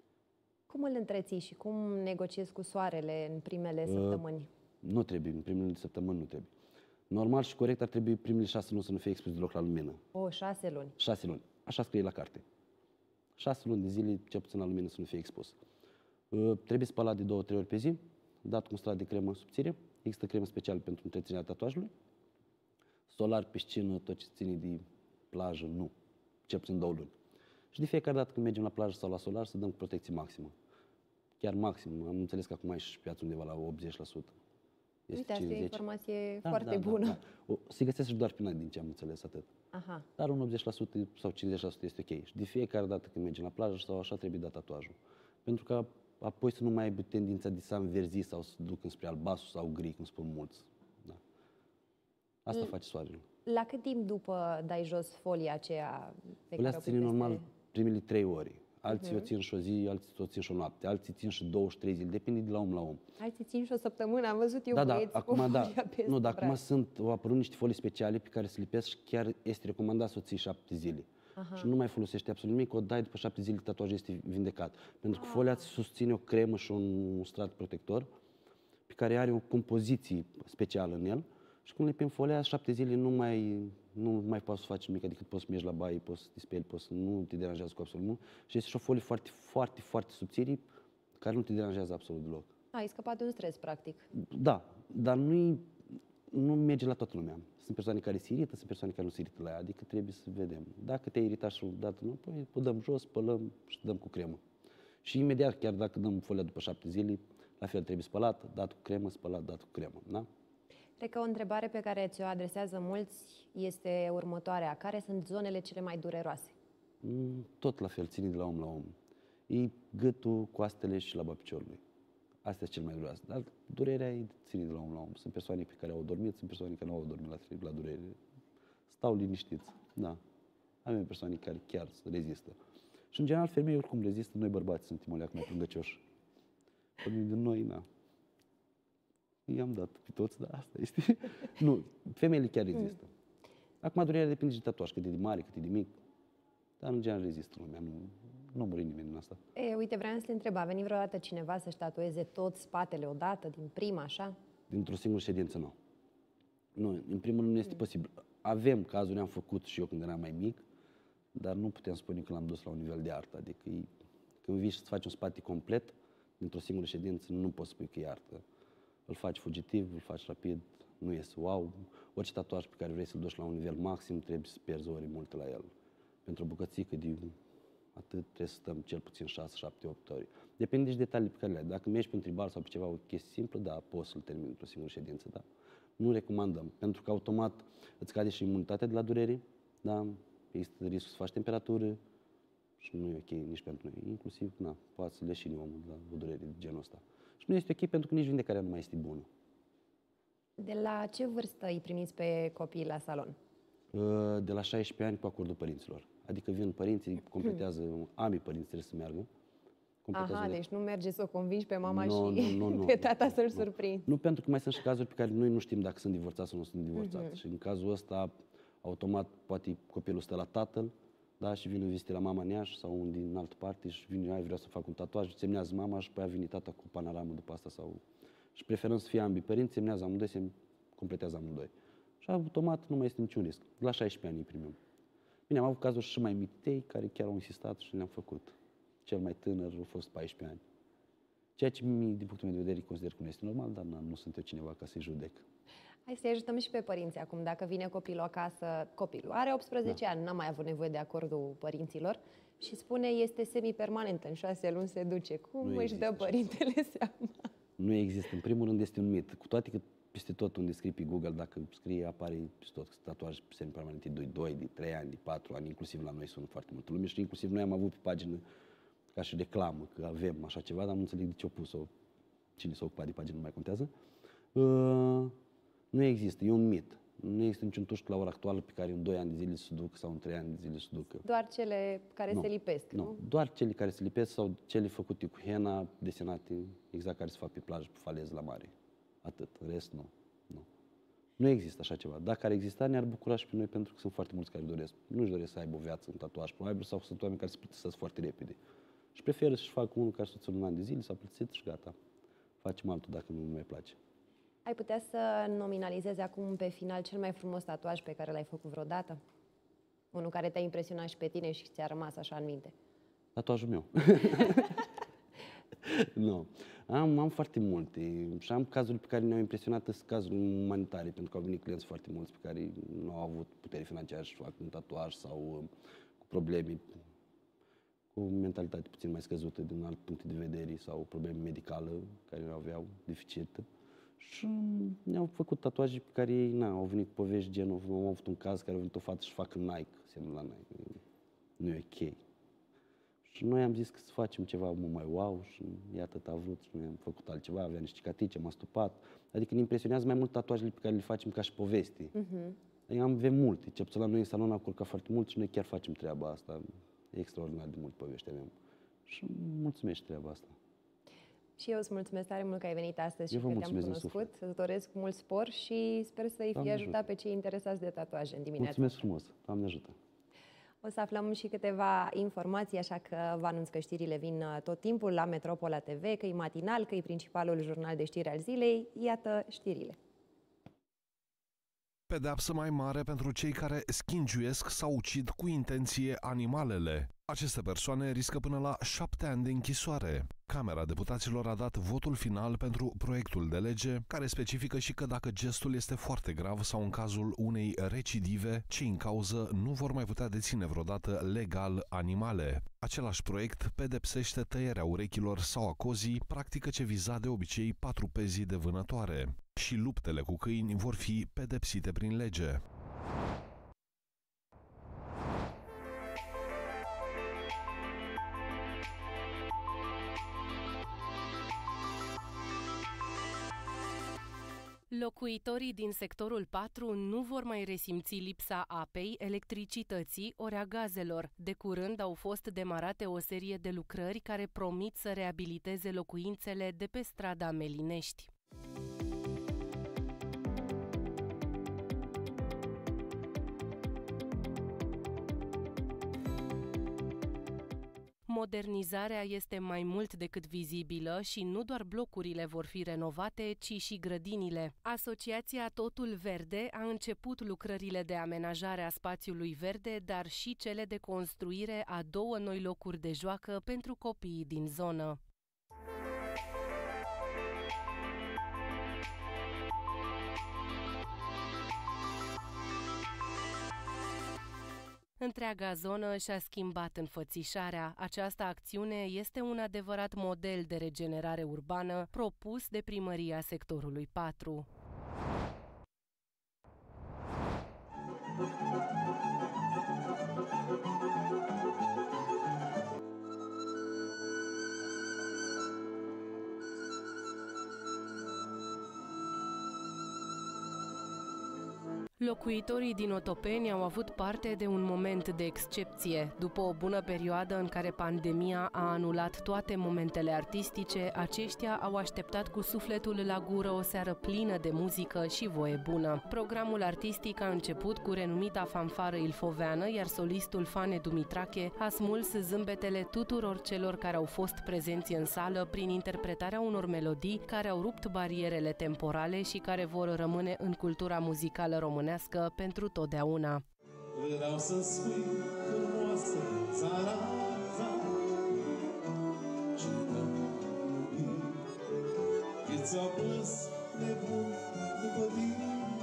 Cum îl întreții și cum negociezi cu soarele în primele uh, săptămâni? Nu trebuie, în primele săptămâni nu trebuie. Normal și corect ar trebui primele șase luni să nu fie expus deloc la lumină. O, șase luni. Șase luni. Așa scrie la carte. Șase luni de zile, cel puțin la lumină, să nu fie expus. Uh, trebuie spălat de două, trei ori pe zi, dat cu un strat de cremă subțire. Există cremă specială pentru întreținerea tatuajului. Solar, piscină, tot ce ține de plajă, nu. Cel puțin două luni. Și de fiecare dată când mergem la plajă sau la solar, să dăm cu protecție maximă. Chiar maxim. Am înțeles că acum și piața undeva la optzeci la sută. Este Uite, asta e o informație da, foarte da, bună. Da, da. O, se găsesc doar pe noi, din ce am înțeles, atât. Aha. Dar un optzeci la sută sau cincizeci la sută este ok. Și de fiecare dată când mergem la plajă sau așa, trebuie dat tatuajul. Pentru că apoi să nu mai aibă tendința de să înverzi sau să duc înspre albastru sau gri, cum spun mulți. Da. Asta L- face soarele. La cât timp după dai jos folia aceea pe Folia care se ține normal primele trei ore. Alții uh-huh. o țin și o zi, alții o țin și o noapte, alții țin și două și trei zile, depinde de la om la om. Alții țin și o săptămână, am văzut eu da, băieți da, cu acum, da, pe nu, dar acum sunt, au apărut niște folii speciale pe care se lipesc și chiar este recomandat să o ții șapte zile. Aha. Și nu mai folosește absolut nimic, o dai după șapte zile, tatuajul este vindecat. Pentru că ah. folia îți susține o cremă și un strat protector pe care are o compoziție specială în el și când lipim folia, șapte zile nu mai, nu mai poți să faci nimic, adică poți să mergi la baie, poți să te speli, poți să nu te deranjează cu absolut nimic. Și este și o folie foarte, foarte, foarte subțire care nu te deranjează absolut deloc. Ai scăpat de un stres, practic. Da, dar nu nu merge la toată lumea. Sunt persoane care se irită, sunt persoane care nu se irită la ea, adică trebuie să vedem. Dacă te-ai iritat și odată nu, păi o dăm jos, spălăm și dăm cu cremă. Și imediat, chiar dacă dăm folia după șapte zile, la fel trebuie spălat, dat cu cremă, spălat, dat cu cremă. Da? Cred că o întrebare pe care ți-o adresează mulți este următoarea. Care sunt zonele cele mai dureroase? Tot la fel, ține de la om la om. E gâtul, coastele și laba piciorului. Astea sunt cel mai dureroase. Dar durerea e ține de la om la om. Sunt persoane pe care au dormit, sunt persoane care nu au dormit la, la durere. Stau liniștiți. Da. Avem persoane care chiar rezistă. Și în general, femeile oricum rezistă, noi bărbați suntem o leacă mai plângăcioși. Unii din noi, na. I-am dat pe toți, dar asta este. Nu, femeile chiar rezistă. Acum durerea depinde de tatuaj, cât e de mare, cât e de mic. Dar în general rezistă lumea, nu, nu muri nimeni în asta. E, uite, vreau să te întreb, a venit vreodată cineva să-și tatueze tot spatele odată, din prima, așa? Dintr-o singură ședință, nu. Nu, în primul rând nu este mm. posibil. Avem cazuri, am făcut și eu când eram mai mic, dar nu putem spune că l-am dus la un nivel de artă. Adică e, când vii și să faci un spate complet, dintr-o singură ședință, nu poți spui că e artă. Îl faci fugitiv, îl faci rapid, nu iese wow. Orice tatuaj pe care vrei să-l duci la un nivel maxim, trebuie să pierzi ori multe la el. Pentru o bucățică de atât trebuie să stăm cel puțin șase, șapte, opt ori. Depinde și de detaliile pe care le ai. Dacă mergi pe un tribal sau pe ceva, o chestie simplă, da, poți să-l termini într-o singură ședință, da. Nu recomandăm, pentru că automat îți cade și imunitatea de la durere, da, există riscul să faci temperatură și nu e ok nici pentru noi. Inclusiv, na, poate să leșini omul la o durere de genul ăsta. Și nu este ok pentru că nici vindecarea nu mai este bună. De la ce vârstă îi primiți pe copii la salon? De la șaisprezece ani cu acordul părinților. Adică vin părinții, completează, ambii părinți trebuie să meargă. Aha, deci nu merge să o convingi pe mama no, și no, no, pe tata no, să-l no. surprinzi. Nu, pentru că mai sunt și cazuri pe care noi nu știm dacă sunt divorțați sau nu sunt divorțați. Uh-huh. Și în cazul ăsta, automat, poate copilul stă la tatăl, da, și vine în vizite la mama în Iași sau din altă parte și vine, ai, vreau să fac un tatuaj, semnează mama și pe aia vine tata cu panoramă după asta. Sau... Și preferăm să fie ambii părinți, semnează amândoi, se completează amândoi. Și automat nu mai este niciun risc. La șaisprezece ani îi primim. Bine, am avut cazuri și mai mitei care chiar au insistat și le-am făcut. Cel mai tânăr a fost paisprezece ani. Ceea ce, din punctul meu de vedere, consider că nu este normal, dar na, nu sunt eu cineva ca să-i judec. Hai să-i ajutăm și pe părinți acum. Dacă vine copilul acasă, copilul are optsprezece da. ani, n-a mai avut nevoie de acordul părinților și spune este semipermanent, în șase luni se duce. Cum nu își dă părintele așa. seama? Nu există. În primul rând este un mit. Cu toate că peste tot unde scrii pe Google, dacă scrie, apare peste tot tatuaj semipermanente de doi, de trei ani, de patru ani, inclusiv la noi sunt foarte multă lume și inclusiv noi am avut pe pagină ca și reclamă că avem așa ceva, dar nu înțeleg de ce au pus-o, cine s-a ocupat de pagină, nu mai contează. Uh, nu există, e un mit. Nu există niciun tușc la ora actuală pe care în doi ani de zile se ducă sau în trei ani de zile se ducă. Doar cele care nu, se lipesc, nu? Nu, doar cele care se lipesc sau cele făcute cu hena, desenate, exact care se fac pe plajă, pe faleză, la mare. Atât, în rest nu. Nu. Nu există așa ceva. Dacă ar exista, ne-ar bucura și pe noi, pentru că sunt foarte mulți care doresc. Nu-și doresc să aibă o viață în tatuaj, probabil, sau sunt oameni care se plictisesc foarte repede. Și preferă să-și facă unul care să țină un an de zile, s-a plictisit și gata. Facem altul dacă nu mai place. Ai putea să nominalizezi acum pe final cel mai frumos tatuaj pe care l-ai făcut vreodată? Unul care te-a impresionat și pe tine și ți-a rămas așa în minte. Tatuajul meu. Nu. Am, am foarte multe și am cazuri pe care ne-au impresionat, sunt cazuri umanitare, pentru că au venit clienți foarte mulți pe care nu au avut putere financiară și fac un tatuaj sau uh, cu probleme, cu mentalitate puțin mai scăzută din alt punct de vedere sau probleme medicale care le aveau, deficită. Și ne-au făcut tatuaje pe care ei na, au venit cu povești genul, am avut un caz care a venit o fată și facă Nike, semnul la Nike. Nu e ok. Și noi am zis că să facem ceva mult mai wow și iată a vrut și noi am făcut altceva, avea niște cicatrice, am astupat. Adică ne impresionează mai mult tatuajele pe care le facem ca și povesti. Uh-huh. Adică avem multe, ce puțin la noi în salon am curcat foarte mult și noi chiar facem treaba asta. E extraordinar de mult povesti avem. Și mulțumesc treaba asta. Și eu îți mulțumesc tare mult că ai venit astăzi eu și că te-am cunoscut. Îți doresc mult spor și sper să-i fie ajutat pe cei interesați de tatuaje în dimineața. Mulțumesc frumos. Doamne ajută. O să aflăm și câteva informații, așa că vă anunț că știrile vin tot timpul la Metropola T V, că e matinal, că e principalul jurnal de știri al zilei. Iată știrile. Pedeapsă mai mare pentru cei care schingiuiesc sau ucid cu intenție animalele. Aceste persoane riscă până la șapte ani de închisoare. Camera Deputaților a dat votul final pentru proiectul de lege, care specifică și că dacă gestul este foarte grav sau în cazul unei recidive, cei în cauză nu vor mai putea deține vreodată legal animale. Același proiect pedepsește tăierea urechilor sau a cozii, practică ce viza de obicei patrupezii de vânătoare. Și luptele cu câini vor fi pedepsite prin lege. Locuitorii din sectorul patru nu vor mai resimți lipsa apei, electricității ori a gazelor. De curând au fost demarate o serie de lucrări care promit să reabiliteze locuințele de pe strada Melinești. Modernizarea este mai mult decât vizibilă și nu doar blocurile vor fi renovate, ci și grădinile. Asociația Totul Verde a început lucrările de amenajare a spațiului verde, dar și cele de construire a două noi locuri de joacă pentru copiii din zonă. Întreaga zonă și-a schimbat înfățișarea. Această acțiune este un adevărat model de regenerare urbană propus de primăria sectorului patru. Locuitorii din Otopeni au avut parte de un moment de excepție. După o bună perioadă în care pandemia a anulat toate momentele artistice, aceștia au așteptat cu sufletul la gură o seară plină de muzică și voie bună. Programul artistic a început cu renumita fanfară ilfoveană, iar solistul Fane Dumitrache a smuls zâmbetele tuturor celor care au fost prezenți în sală prin interpretarea unor melodii care au rupt barierele temporale și care vor rămâne în cultura muzicală românească pentru totdeauna. Vreau să spui frumoasă țara ta și ți-a plâns nebun după tine.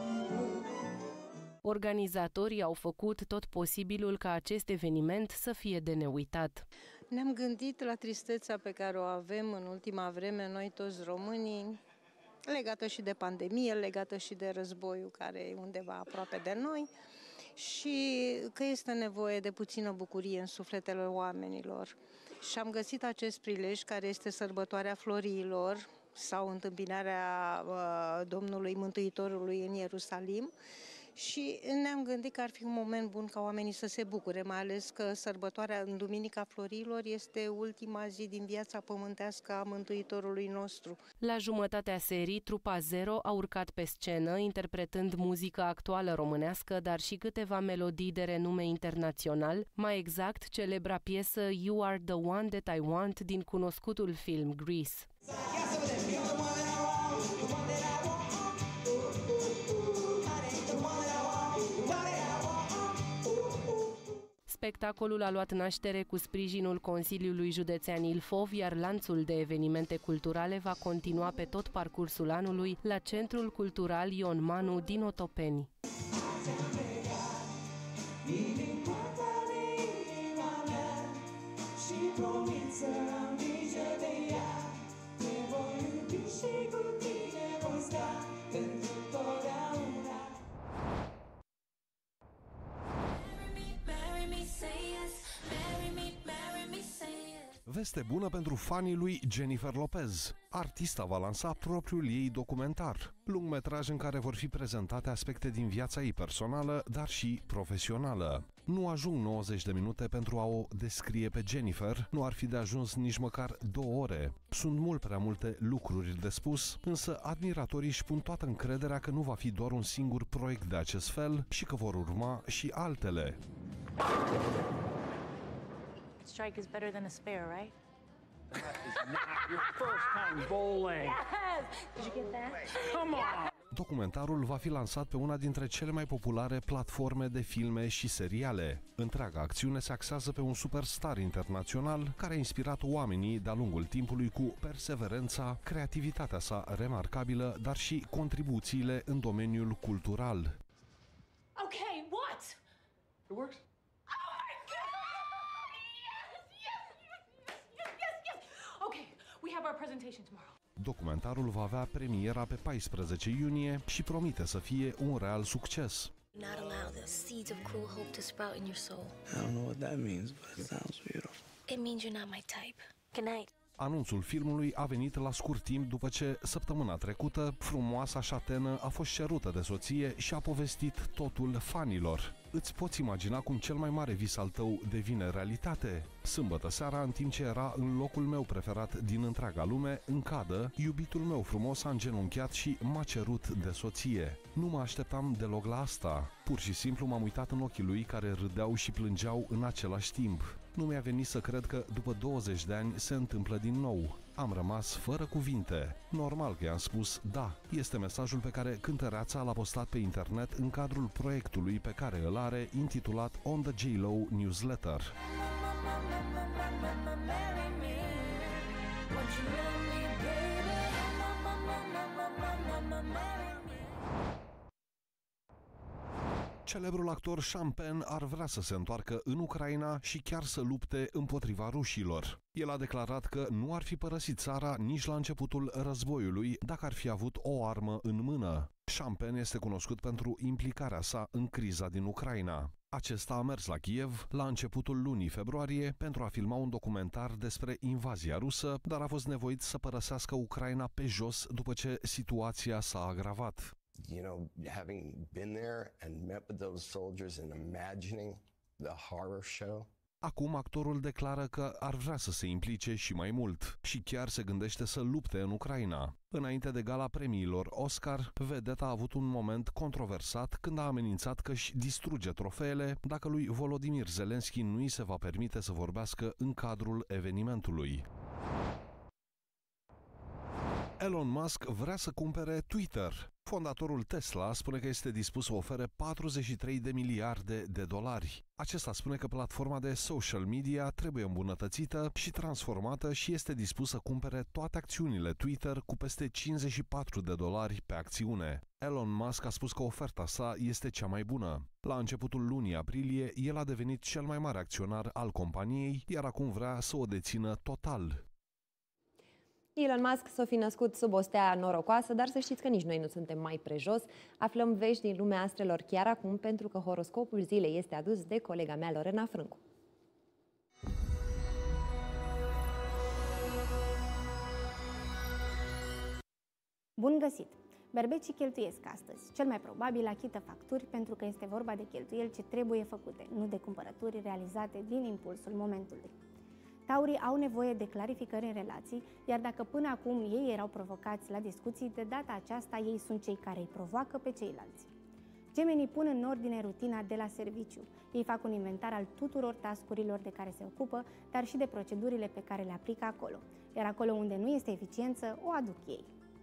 Organizatorii au făcut tot posibilul ca acest eveniment să fie de neuitat. Ne-am gândit la tristețea pe care o avem în ultima vreme noi toți românii, legată și de pandemie, legată și de războiul care e undeva aproape de noi și că este nevoie de puțină bucurie în sufletele oamenilor. Și am găsit acest prilej care este sărbătoarea Florilor sau întâmpinarea uh, Domnului Mântuitorului în Ierusalim. Și ne-am gândit că ar fi un moment bun ca oamenii să se bucure, mai ales că sărbătoarea în Duminica Florilor este ultima zi din viața pământească a Mântuitorului nostru. La jumătatea serii, trupa Zero a urcat pe scenă, interpretând muzică actuală românească, dar și câteva melodii de renume internațional, mai exact celebra piesă You Are the One That I Want din cunoscutul film Grease. Spectacolul a luat naștere cu sprijinul Consiliului Județean Ilfov, iar lanțul de evenimente culturale va continua pe tot parcursul anului la Centrul Cultural Ion Manu din Otopeni. Veste bună pentru fanii lui Jennifer Lopez. Artista va lansa propriul ei documentar, lungmetraj în care vor fi prezentate aspecte din viața ei personală, dar și profesională. Nu ajung nouăzeci de minute pentru a o descrie pe Jennifer, nu ar fi de ajuns nici măcar două ore. Sunt mult prea multe lucruri de spus, însă admiratorii își pun toată încrederea că nu va fi doar un singur proiect de acest fel și că vor urma și altele. Strike is better than a spare, right? That is not your first time bowling. Yes! Did you get that? Come on! Documentarul va fi lansat pe una dintre cele mai populare platforme de filme și seriale. Întreaga acțiune se axează pe un superstar internațional care a inspirat oamenii de-a lungul timpului cu perseverența, creativitatea sa remarcabilă, dar și contribuțiile în domeniul cultural. Okay, what? It works. We have our presentation tomorrow. Documentarul va avea premiera pe paisprezece iunie și promite să fie un real succes. Not allow the seeds of cruel hope to sprout in your soul. I don't know what that means, but it sounds beautiful. It means you're not my type. Good night. Anunțul filmului a venit la scurt timp după ce, săptămâna trecută, frumoasa șatenă a fost cerută de soție și a povestit totul fanilor. Îți poți imagina cum cel mai mare vis al tău devine realitate? Sâmbătă seara, în timp ce era în locul meu preferat din întreaga lume, în cadă, iubitul meu frumos a îngenunchiat și m-a cerut de soție. Nu mă așteptam deloc la asta. Pur și simplu m-am uitat în ochii lui care râdeau și plângeau în același timp. Nu mi-a venit să cred că după douăzeci de ani se întâmplă din nou. Am rămas fără cuvinte. Normal că i-am spus da. Este mesajul pe care cântăreața l-a postat pe internet în cadrul proiectului pe care îl are, intitulat On the J Lo Newsletter. Celebrul actor Sean Penn ar vrea să se întoarcă în Ucraina și chiar să lupte împotriva rușilor. El a declarat că nu ar fi părăsit țara nici la începutul războiului dacă ar fi avut o armă în mână. Sean Penn este cunoscut pentru implicarea sa în criza din Ucraina. Acesta a mers la Kiev la începutul lunii februarie pentru a filma un documentar despre invazia rusă, dar a fost nevoit să părăsească Ucraina pe jos după ce situația s-a agravat. You know, having been there and met with those soldiers and imagining the horror show. Acum actorul declară că ar vrea să se implice și mai mult și chiar se gândește să lupte în Ucraina. Înainte de gala premiilor Oscar, vedeta a avut un moment controversat când a amenințat că își distruge trofeele dacă lui Volodymyr Zelensky nu îi se va permite să vorbească în cadrul evenimentului. Elon Musk vrea să cumpere Twitter. Fondatorul Tesla spune că este dispus să ofere patruzeci și trei de miliarde de dolari. Acesta spune că platforma de social media trebuie îmbunătățită și transformată și este dispus să cumpere toate acțiunile Twitter cu peste cincizeci și patru de dolari pe acțiune. Elon Musk a spus că oferta sa este cea mai bună. La începutul lunii aprilie, el a devenit cel mai mare acționar al companiei, iar acum vrea să o dețină total. Elon Musk s-a fi născut sub o stea norocoasă, dar să știți că nici noi nu suntem mai prejos. Aflăm vești din lumea astrelor chiar acum, pentru că horoscopul zilei este adus de colega mea, Lorena Frâncu. Bun găsit! Berbecii cheltuiesc astăzi. Cel mai probabil achită facturi pentru că este vorba de cheltuieli ce trebuie făcute, nu de cumpărături realizate din impulsul momentului. Taurii au nevoie de clarificări în relații, iar dacă până acum ei erau provocați la discuții, de data aceasta ei sunt cei care îi provoacă pe ceilalți. Gemenii pun în ordine rutina de la serviciu. Ei fac un inventar al tuturor tascurilor de care se ocupă, dar și de procedurile pe care le aplică acolo. Iar acolo unde nu este eficiență, o aduc ei.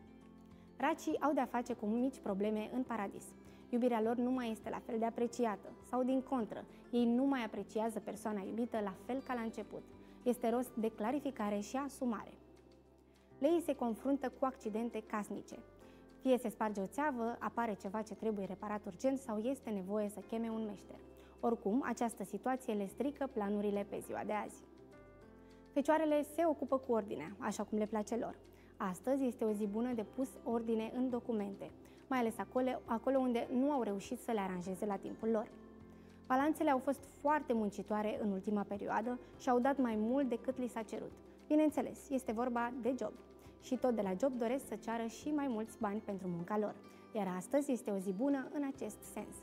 Racii au de-a face cu mici probleme în paradis. Iubirea lor nu mai este la fel de apreciată, sau din contră, ei nu mai apreciază persoana iubită la fel ca la început. Este rost de clarificare și asumare. Leii se confruntă cu accidente casnice. Fie se sparge o țeavă, apare ceva ce trebuie reparat urgent sau este nevoie să cheme un meșter. Oricum, această situație le strică planurile pe ziua de azi. Fecioarele se ocupă cu ordinea, așa cum le place lor. Astăzi este o zi bună de pus ordine în documente, mai ales acolo, acolo unde nu au reușit să le aranjeze la timpul lor. Balanțele au fost foarte muncitoare în ultima perioadă și au dat mai mult decât li s-a cerut. Bineînțeles, este vorba de job. Și tot de la job doresc să ceară și mai mulți bani pentru munca lor, iar astăzi este o zi bună în acest sens.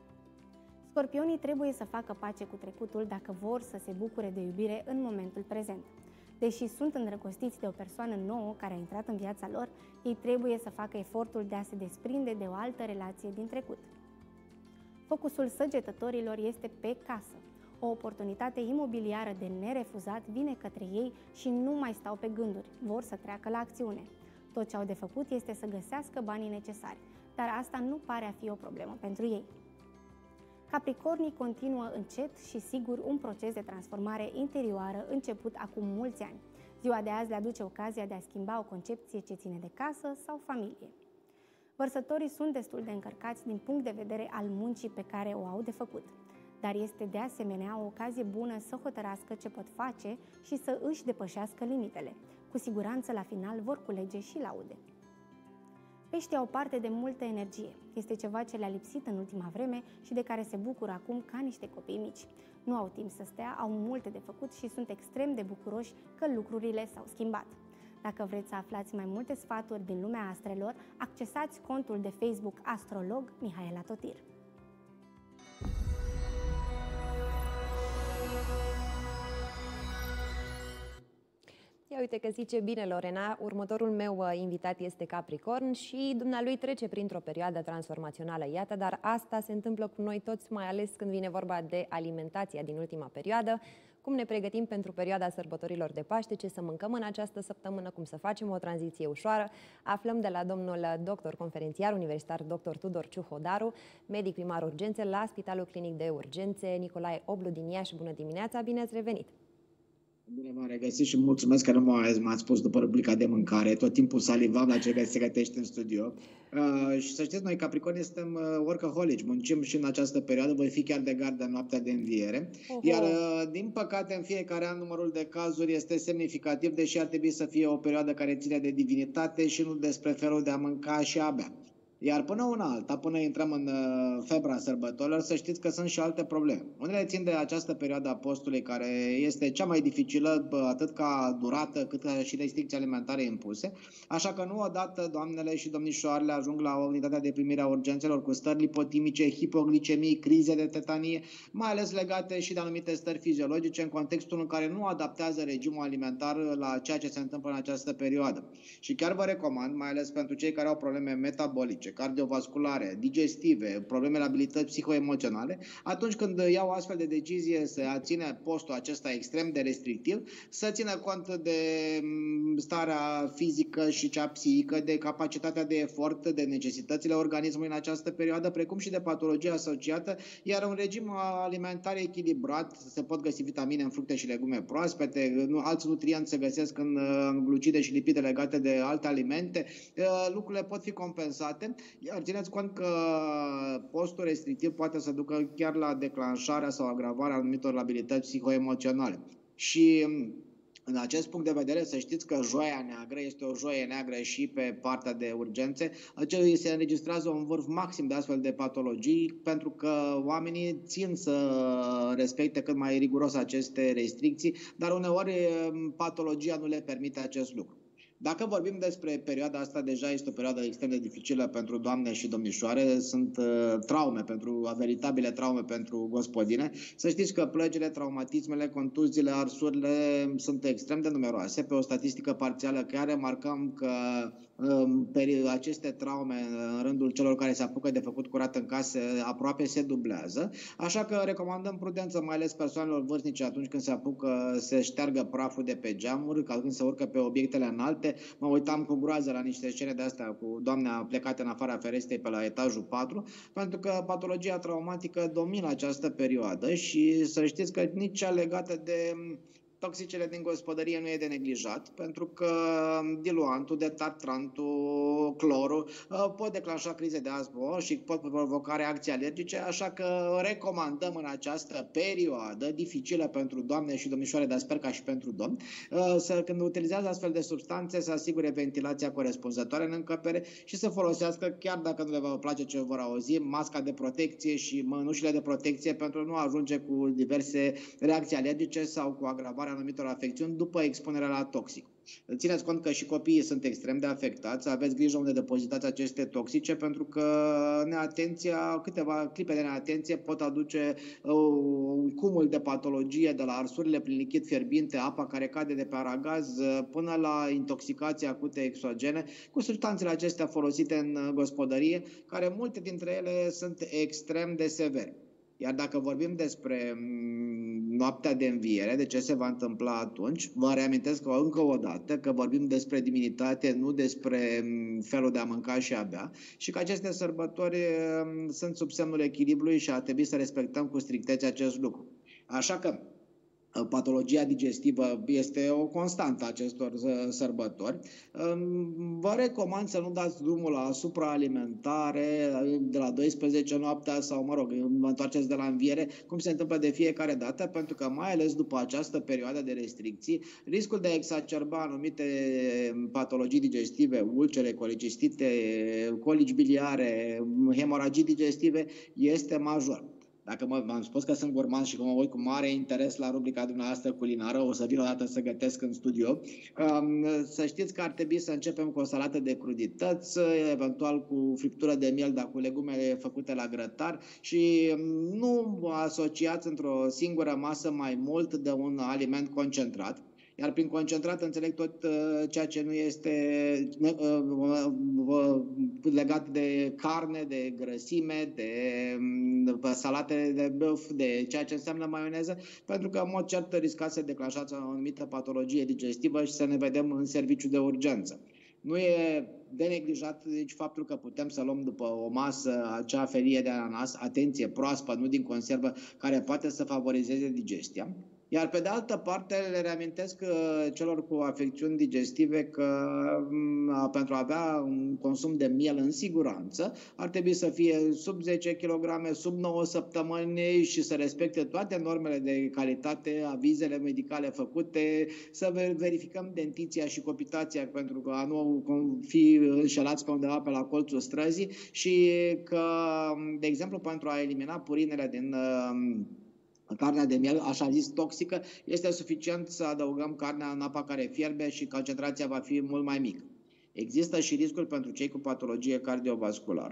Scorpionii trebuie să facă pace cu trecutul dacă vor să se bucure de iubire în momentul prezent. Deși sunt îndrăgostiți de o persoană nouă care a intrat în viața lor, ei trebuie să facă efortul de a se desprinde de o altă relație din trecut. Focusul săgetătorilor este pe casă. O oportunitate imobiliară de nerefuzat vine către ei și nu mai stau pe gânduri, vor să treacă la acțiune. Tot ce au de făcut este să găsească banii necesari, dar asta nu pare a fi o problemă pentru ei. Capricornii continuă încet și sigur un proces de transformare interioară început acum mulți ani. Ziua de azi le aduce ocazia de a schimba o concepție ce ține de casă sau familie. Vărsătorii sunt destul de încărcați din punct de vedere al muncii pe care o au de făcut, dar este de asemenea o ocazie bună să hotărască ce pot face și să își depășească limitele. Cu siguranță la final vor culege și laude. Peștii au parte de multă energie. Este ceva ce le-a lipsit în ultima vreme și de care se bucură acum ca niște copii mici. Nu au timp să stea, au multe de făcut și sunt extrem de bucuroși că lucrurile s-au schimbat. Dacă vreți să aflați mai multe sfaturi din lumea astrelor, accesați contul de Facebook Astrolog Mihaela Totir. Ia uite că zice bine Lorena, următorul meu uh, invitat este Capricorn și dumnealui trece printr-o perioadă transformațională, iată, dar asta se întâmplă cu noi toți, mai ales când vine vorba de alimentația din ultima perioadă, cum ne pregătim pentru perioada sărbătorilor de Paște, ce să mâncăm în această săptămână, cum să facem o tranziție ușoară. Aflăm de la domnul doctor conferențiar universitar doctor Tudor Ciuhodaru, medic primar urgențe la Spitalul Clinic de Urgențe Nicolae Oblu din Iași. Bună dimineața, bine ați revenit! Bine v-am regăsit și mulțumesc că nu m-ați pus după rubrica de mâncare. Tot timpul salivam la ce se gătește în studio. Uh, și să știți, noi Capricorni suntem uh, workaholici, muncim și în această perioadă, voi fi chiar de gardă noaptea de înviere. Oho. Iar, uh, din păcate, în fiecare an numărul de cazuri este semnificativ, deși ar trebui să fie o perioadă care ține de divinitate și nu despre felul de a mânca și a bea. Iar până una alta, până intrăm în uh, febra sărbătorilor, să știți că sunt și alte probleme. Unele țin de această perioadă a postului, care este cea mai dificilă, bă, atât ca durată, cât și restricții alimentare impuse. Așa că nu odată doamnele și domnișoarele ajung la unitatea de primire a urgențelor cu stări lipotimice, hipoglicemii, crize de tetanie, mai ales legate și de anumite stări fiziologice, în contextul în care nu adaptează regimul alimentar la ceea ce se întâmplă în această perioadă. Și chiar vă recomand, mai ales pentru cei care au probleme metabolice, cardiace, cardiovasculare, digestive, probleme abilități psihoemoționale, atunci când iau astfel de decizie să ține postul acesta extrem de restrictiv, să țină cont de starea fizică și cea psihică, de capacitatea de efort, de necesitățile organismului în această perioadă, precum și de patologia asociată, iar un regim alimentar echilibrat, se pot găsi vitamine în fructe și legume proaspete, alți nutrienți se găsesc în glucide și lipide legate de alte alimente, lucrurile pot fi compensate, iar țineți cont că postul restrictiv poate să ducă chiar la declanșarea sau agravarea anumitor abilități psihoemoționale. Și în acest punct de vedere, să știți că joia neagră este o joie neagră și pe partea de urgențe. Se înregistrează un vârf maxim de astfel de patologii, pentru că oamenii țin să respecte cât mai riguros aceste restricții, dar uneori patologia nu le permite acest lucru. Dacă vorbim despre perioada asta, deja este o perioadă extrem de dificilă pentru doamne și domnișoare, sunt uh, traume, pentru, veritabile traume pentru gospodine. Să știți că plăgile, traumatismele, contuziile, arsurile sunt extrem de numeroase. Pe o statistică parțială chiar remarcăm că um, aceste traume în rândul celor care se apucă de făcut curat în case aproape se dublează, așa că recomandăm prudență, mai ales persoanelor vârstnice atunci când se apucă să șteargă praful de pe geamuri, când se urcă pe obiectele înalte. Mă uitam cu groază la niște scene de astea cu doamna plecată în afara ferestrei pe la etajul patru, pentru că patologia traumatică domină această perioadă și să știți că nici cea legată de toxicele din gospodărie nu e de neglijat, pentru că diluantul, detartrantul, clorul pot declanșa crize de astmă și pot provoca reacții alergice, așa că recomandăm în această perioadă dificilă pentru doamne și domnișoare, dar sper ca și pentru domni, să când utilizează astfel de substanțe să asigure ventilația corespunzătoare în încăpere și să folosească, chiar dacă nu le va place ce vor auzi, masca de protecție și mănușile de protecție pentru a nu ajunge cu diverse reacții alergice sau cu agravarea anumitor afecțiuni după expunerea la toxic. Țineți cont că și copiii sunt extrem de afectați, aveți grijă unde depozitați aceste toxice, pentru că neatenția, câteva clipe de neatenție pot aduce uh, un cumul de patologie, de la arsurile prin lichid fierbinte, apa care cade de pe aragaz, până la intoxicații acute exogene, cu substanțele acestea folosite în gospodărie, care multe dintre ele sunt extrem de severe. Iar dacă vorbim despre noaptea de înviere, de ce se va întâmpla atunci, vă reamintesc că încă o dată că vorbim despre divinitate, nu despre felul de a mânca și a bea, și că aceste sărbători sunt sub semnul echilibrului și ar trebui să respectăm cu strictețe acest lucru. Așa că patologia digestivă este o constantă a acestor sărbători. Vă recomand să nu dați drumul la supraalimentare de la douăsprezece noaptea sau, mă rog, vă întoarceți de la înviere, cum se întâmplă de fiecare dată, pentru că mai ales după această perioadă de restricții, riscul de a exacerba anumite patologii digestive, ulcere, colicistite, colici biliare, hemoragii digestive, este major. Dacă m-am spus că sunt gurmand și că mă uit cu mare interes la rubrica dumneavoastră culinară, o să vin odată să gătesc în studio, să știți că ar trebui să începem cu o salată de crudități, eventual cu friptură de miel, dar cu legume făcute la grătar, și nu asociați într-o singură masă mai mult de un aliment concentrat. Iar prin concentrat înțeleg tot uh, ceea ce nu este uh, uh, uh, legat de carne, de grăsime, de uh, salate de băf, de ceea ce înseamnă maioneză, pentru că, în mod cert, riscați să declanșați o anumită patologie digestivă și să ne vedem în serviciu de urgență. Nu e de neglijat deci, faptul că putem să luăm după o masă acea felie de ananas, atenție, proaspăt, nu din conservă, care poate să favorizeze digestia. Iar pe de altă parte le reamintesc celor cu afecțiuni digestive că pentru a avea un consum de miel în siguranță ar trebui să fie sub zece kilograme, sub nouă săptămâni și să respecte toate normele de calitate, avizele medicale făcute, să verificăm dentiția și copitația pentru a nu fi înșelați pe undeva pe la colțul străzii și că, de exemplu, pentru a elimina purinele din carnea de miel, așa zis toxică, este suficient să adăugăm carnea în apa care fierbe și concentrația va fi mult mai mică. Există și riscuri pentru cei cu patologie cardiovasculară.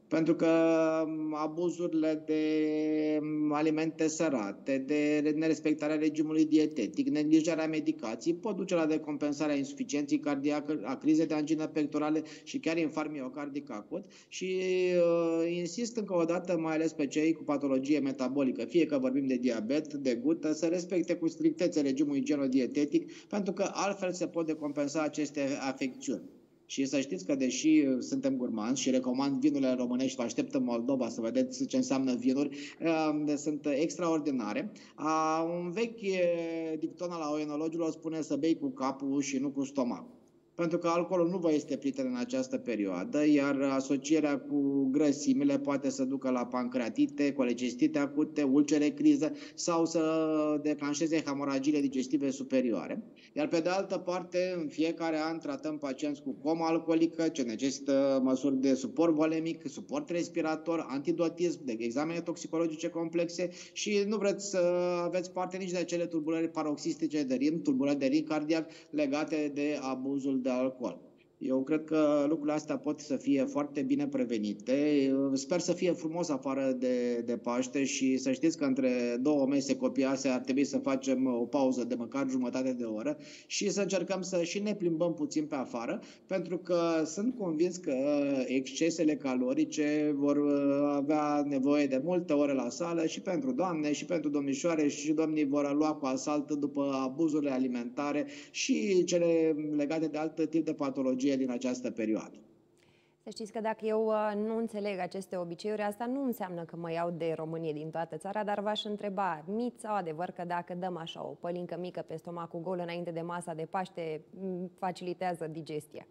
Pentru că abuzurile de alimente sărate, de nerespectarea regimului dietetic, neglijarea medicației pot duce la decompensarea insuficienței cardiacă, a crizei de angină pectorale și chiar infarct miocardic acut. Și uh, insist încă o dată, mai ales pe cei cu patologie metabolică, fie că vorbim de diabet, de gută, să respecte cu strictețe regimul igienodietetic, pentru că altfel se pot decompensa aceste afecțiuni. Și să știți că, deși suntem gurmanzi și recomand vinurile românești, vă aștept în Moldova să vedeți ce înseamnă vinuri, sunt extraordinare. Un vechi dicton al oenologilor spune să bei cu capul și nu cu stomacul. Pentru că alcoolul nu vă este prieten în această perioadă, iar asocierea cu grăsimile poate să ducă la pancreatite, colecistite acute, ulcere, criză sau să declanșeze hemoragiile digestive superioare. Iar pe de altă parte, în fiecare an tratăm pacienți cu comă alcoolică, ce necesită măsuri de suport volemic, suport respirator, antidotism, de examene toxicologice complexe și nu vreți să aveți parte nici de acele tulburări paroxistice de ritm, tulburări de ritm cardiac legate de abuzul de alcool. Eu cred că lucrurile astea pot să fie foarte bine prevenite. Sper să fie frumos afară de, de Paște și să știți că între două mese copioase ar trebui să facem o pauză de măcar jumătate de oră și să încercăm să și ne plimbăm puțin pe afară, pentru că sunt convins că excesele calorice vor avea nevoie de multe ore la sală și pentru doamne și pentru domnișoare, și domnii vor lua cu asalt după abuzurile alimentare și cele legate de alt tip de patologie din această perioadă. Să știți că dacă eu nu înțeleg aceste obiceiuri, asta nu înseamnă că mă iau de Românie din toată țara, dar v-aș întreba, mit sau adevăr că dacă dăm așa o pălincă mică pe stomacul gol înainte de masa de Paște, facilitează digestia?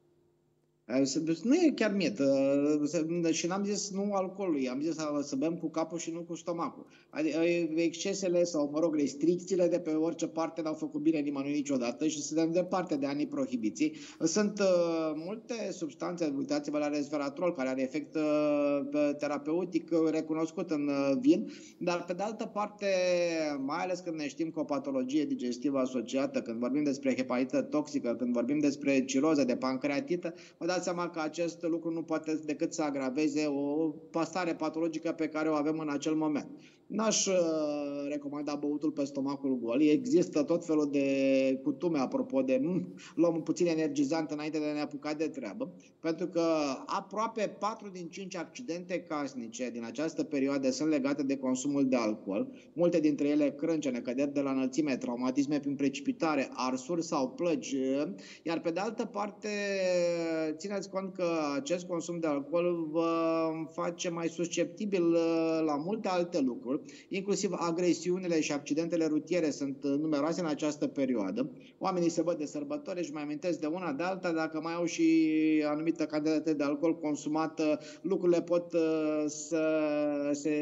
Nu e chiar mit. Și n-am zis nu alcoolului, am zis să bem cu capul și nu cu stomacul. Adică excesele sau, mă rog, restricțiile de pe orice parte n-au făcut bine nimănui niciodată și suntem departe de anii prohibiții. Sunt uh, multe substanțe, uitați-vă la resveratrol, care are efect uh, terapeutic recunoscut în uh, vin, dar pe de altă parte, mai ales când ne știm că o patologie digestivă asociată, când vorbim despre hepatită toxică, când vorbim despre ciroză de pancreatită, vă dați seama că acest lucru nu poate decât să agraveze o stare patologică pe care o avem în acel moment. N-aș uh, recomanda băutul pe stomacul gol. Există tot felul de cutume, apropo de mm, luăm puțin energizant înainte de a ne apuca de treabă, pentru că aproape patru din cinci accidente casnice din această perioadă sunt legate de consumul de alcool. Multe dintre ele crâncene, căderi de la înălțime, traumatisme prin precipitare, arsuri sau plăgi. Iar pe de altă parte, țineți cont că acest consum de alcool vă face mai susceptibil la multe alte lucruri. Inclusiv agresiunile și accidentele rutiere sunt numeroase în această perioadă. Oamenii se văd de sărbători, își mai amintesc de una de alta, dacă mai au și anumită cantitate de alcool consumată, lucrurile pot să se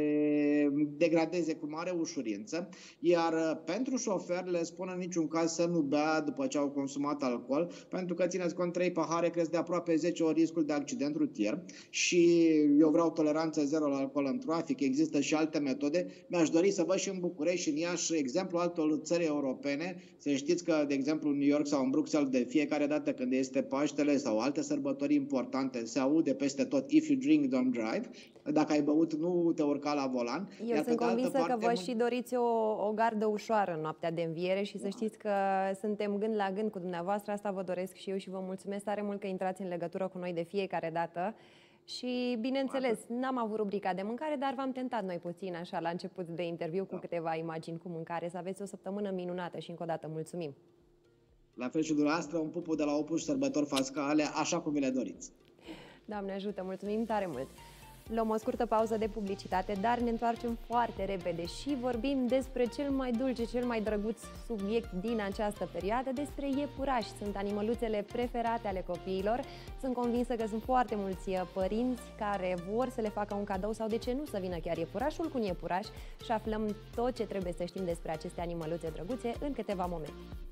degradeze cu mare ușurință. Iar pentru șofer le spun în niciun caz să nu bea după ce au consumat alcool, pentru că țineți cont, trei pahare cresc de aproape zece ori riscul de accident rutier și eu vreau toleranță zero la alcool în trafic. Există și alte metode. Mi-aș dori să văd și în București și în Iași exemplu altor țări europene. Să știți că, de exemplu, în New York sau în Bruxelles, de fiecare dată când este Paștele sau alte sărbători importante, se aude peste tot "If you drink, don't drive". Dacă ai băut, nu te urca la volan. Eu Iar sunt convinsă parte, că vă și doriți o, o gardă ușoară în noaptea de înviere și să știți că suntem gând la gând cu dumneavoastră. Asta vă doresc și eu și vă mulțumesc tare mult că intrați în legătură cu noi de fiecare dată. Și, bineînțeles, n-am avut rubrica de mâncare, dar v-am tentat noi puțin așa la început de interviu cu câteva imagini cu mâncare. Să aveți o săptămână minunată și încă o dată mulțumim! La fel și dumneavoastră, un pupu de la Opus, sărbători fascale, așa cum vi le doriți! Doamne ajută, mulțumim tare mult! Luăm o scurtă pauză de publicitate, dar ne întoarcem foarte repede și vorbim despre cel mai dulce, cel mai drăguț subiect din această perioadă, despre iepurași. Sunt animăluțele preferate ale copiilor. Sunt convinsă că sunt foarte mulți părinți care vor să le facă un cadou sau, de ce nu, să vină chiar iepurașul cu un iepuraș și aflăm tot ce trebuie să știm despre aceste animăluțe drăguțe în câteva momente.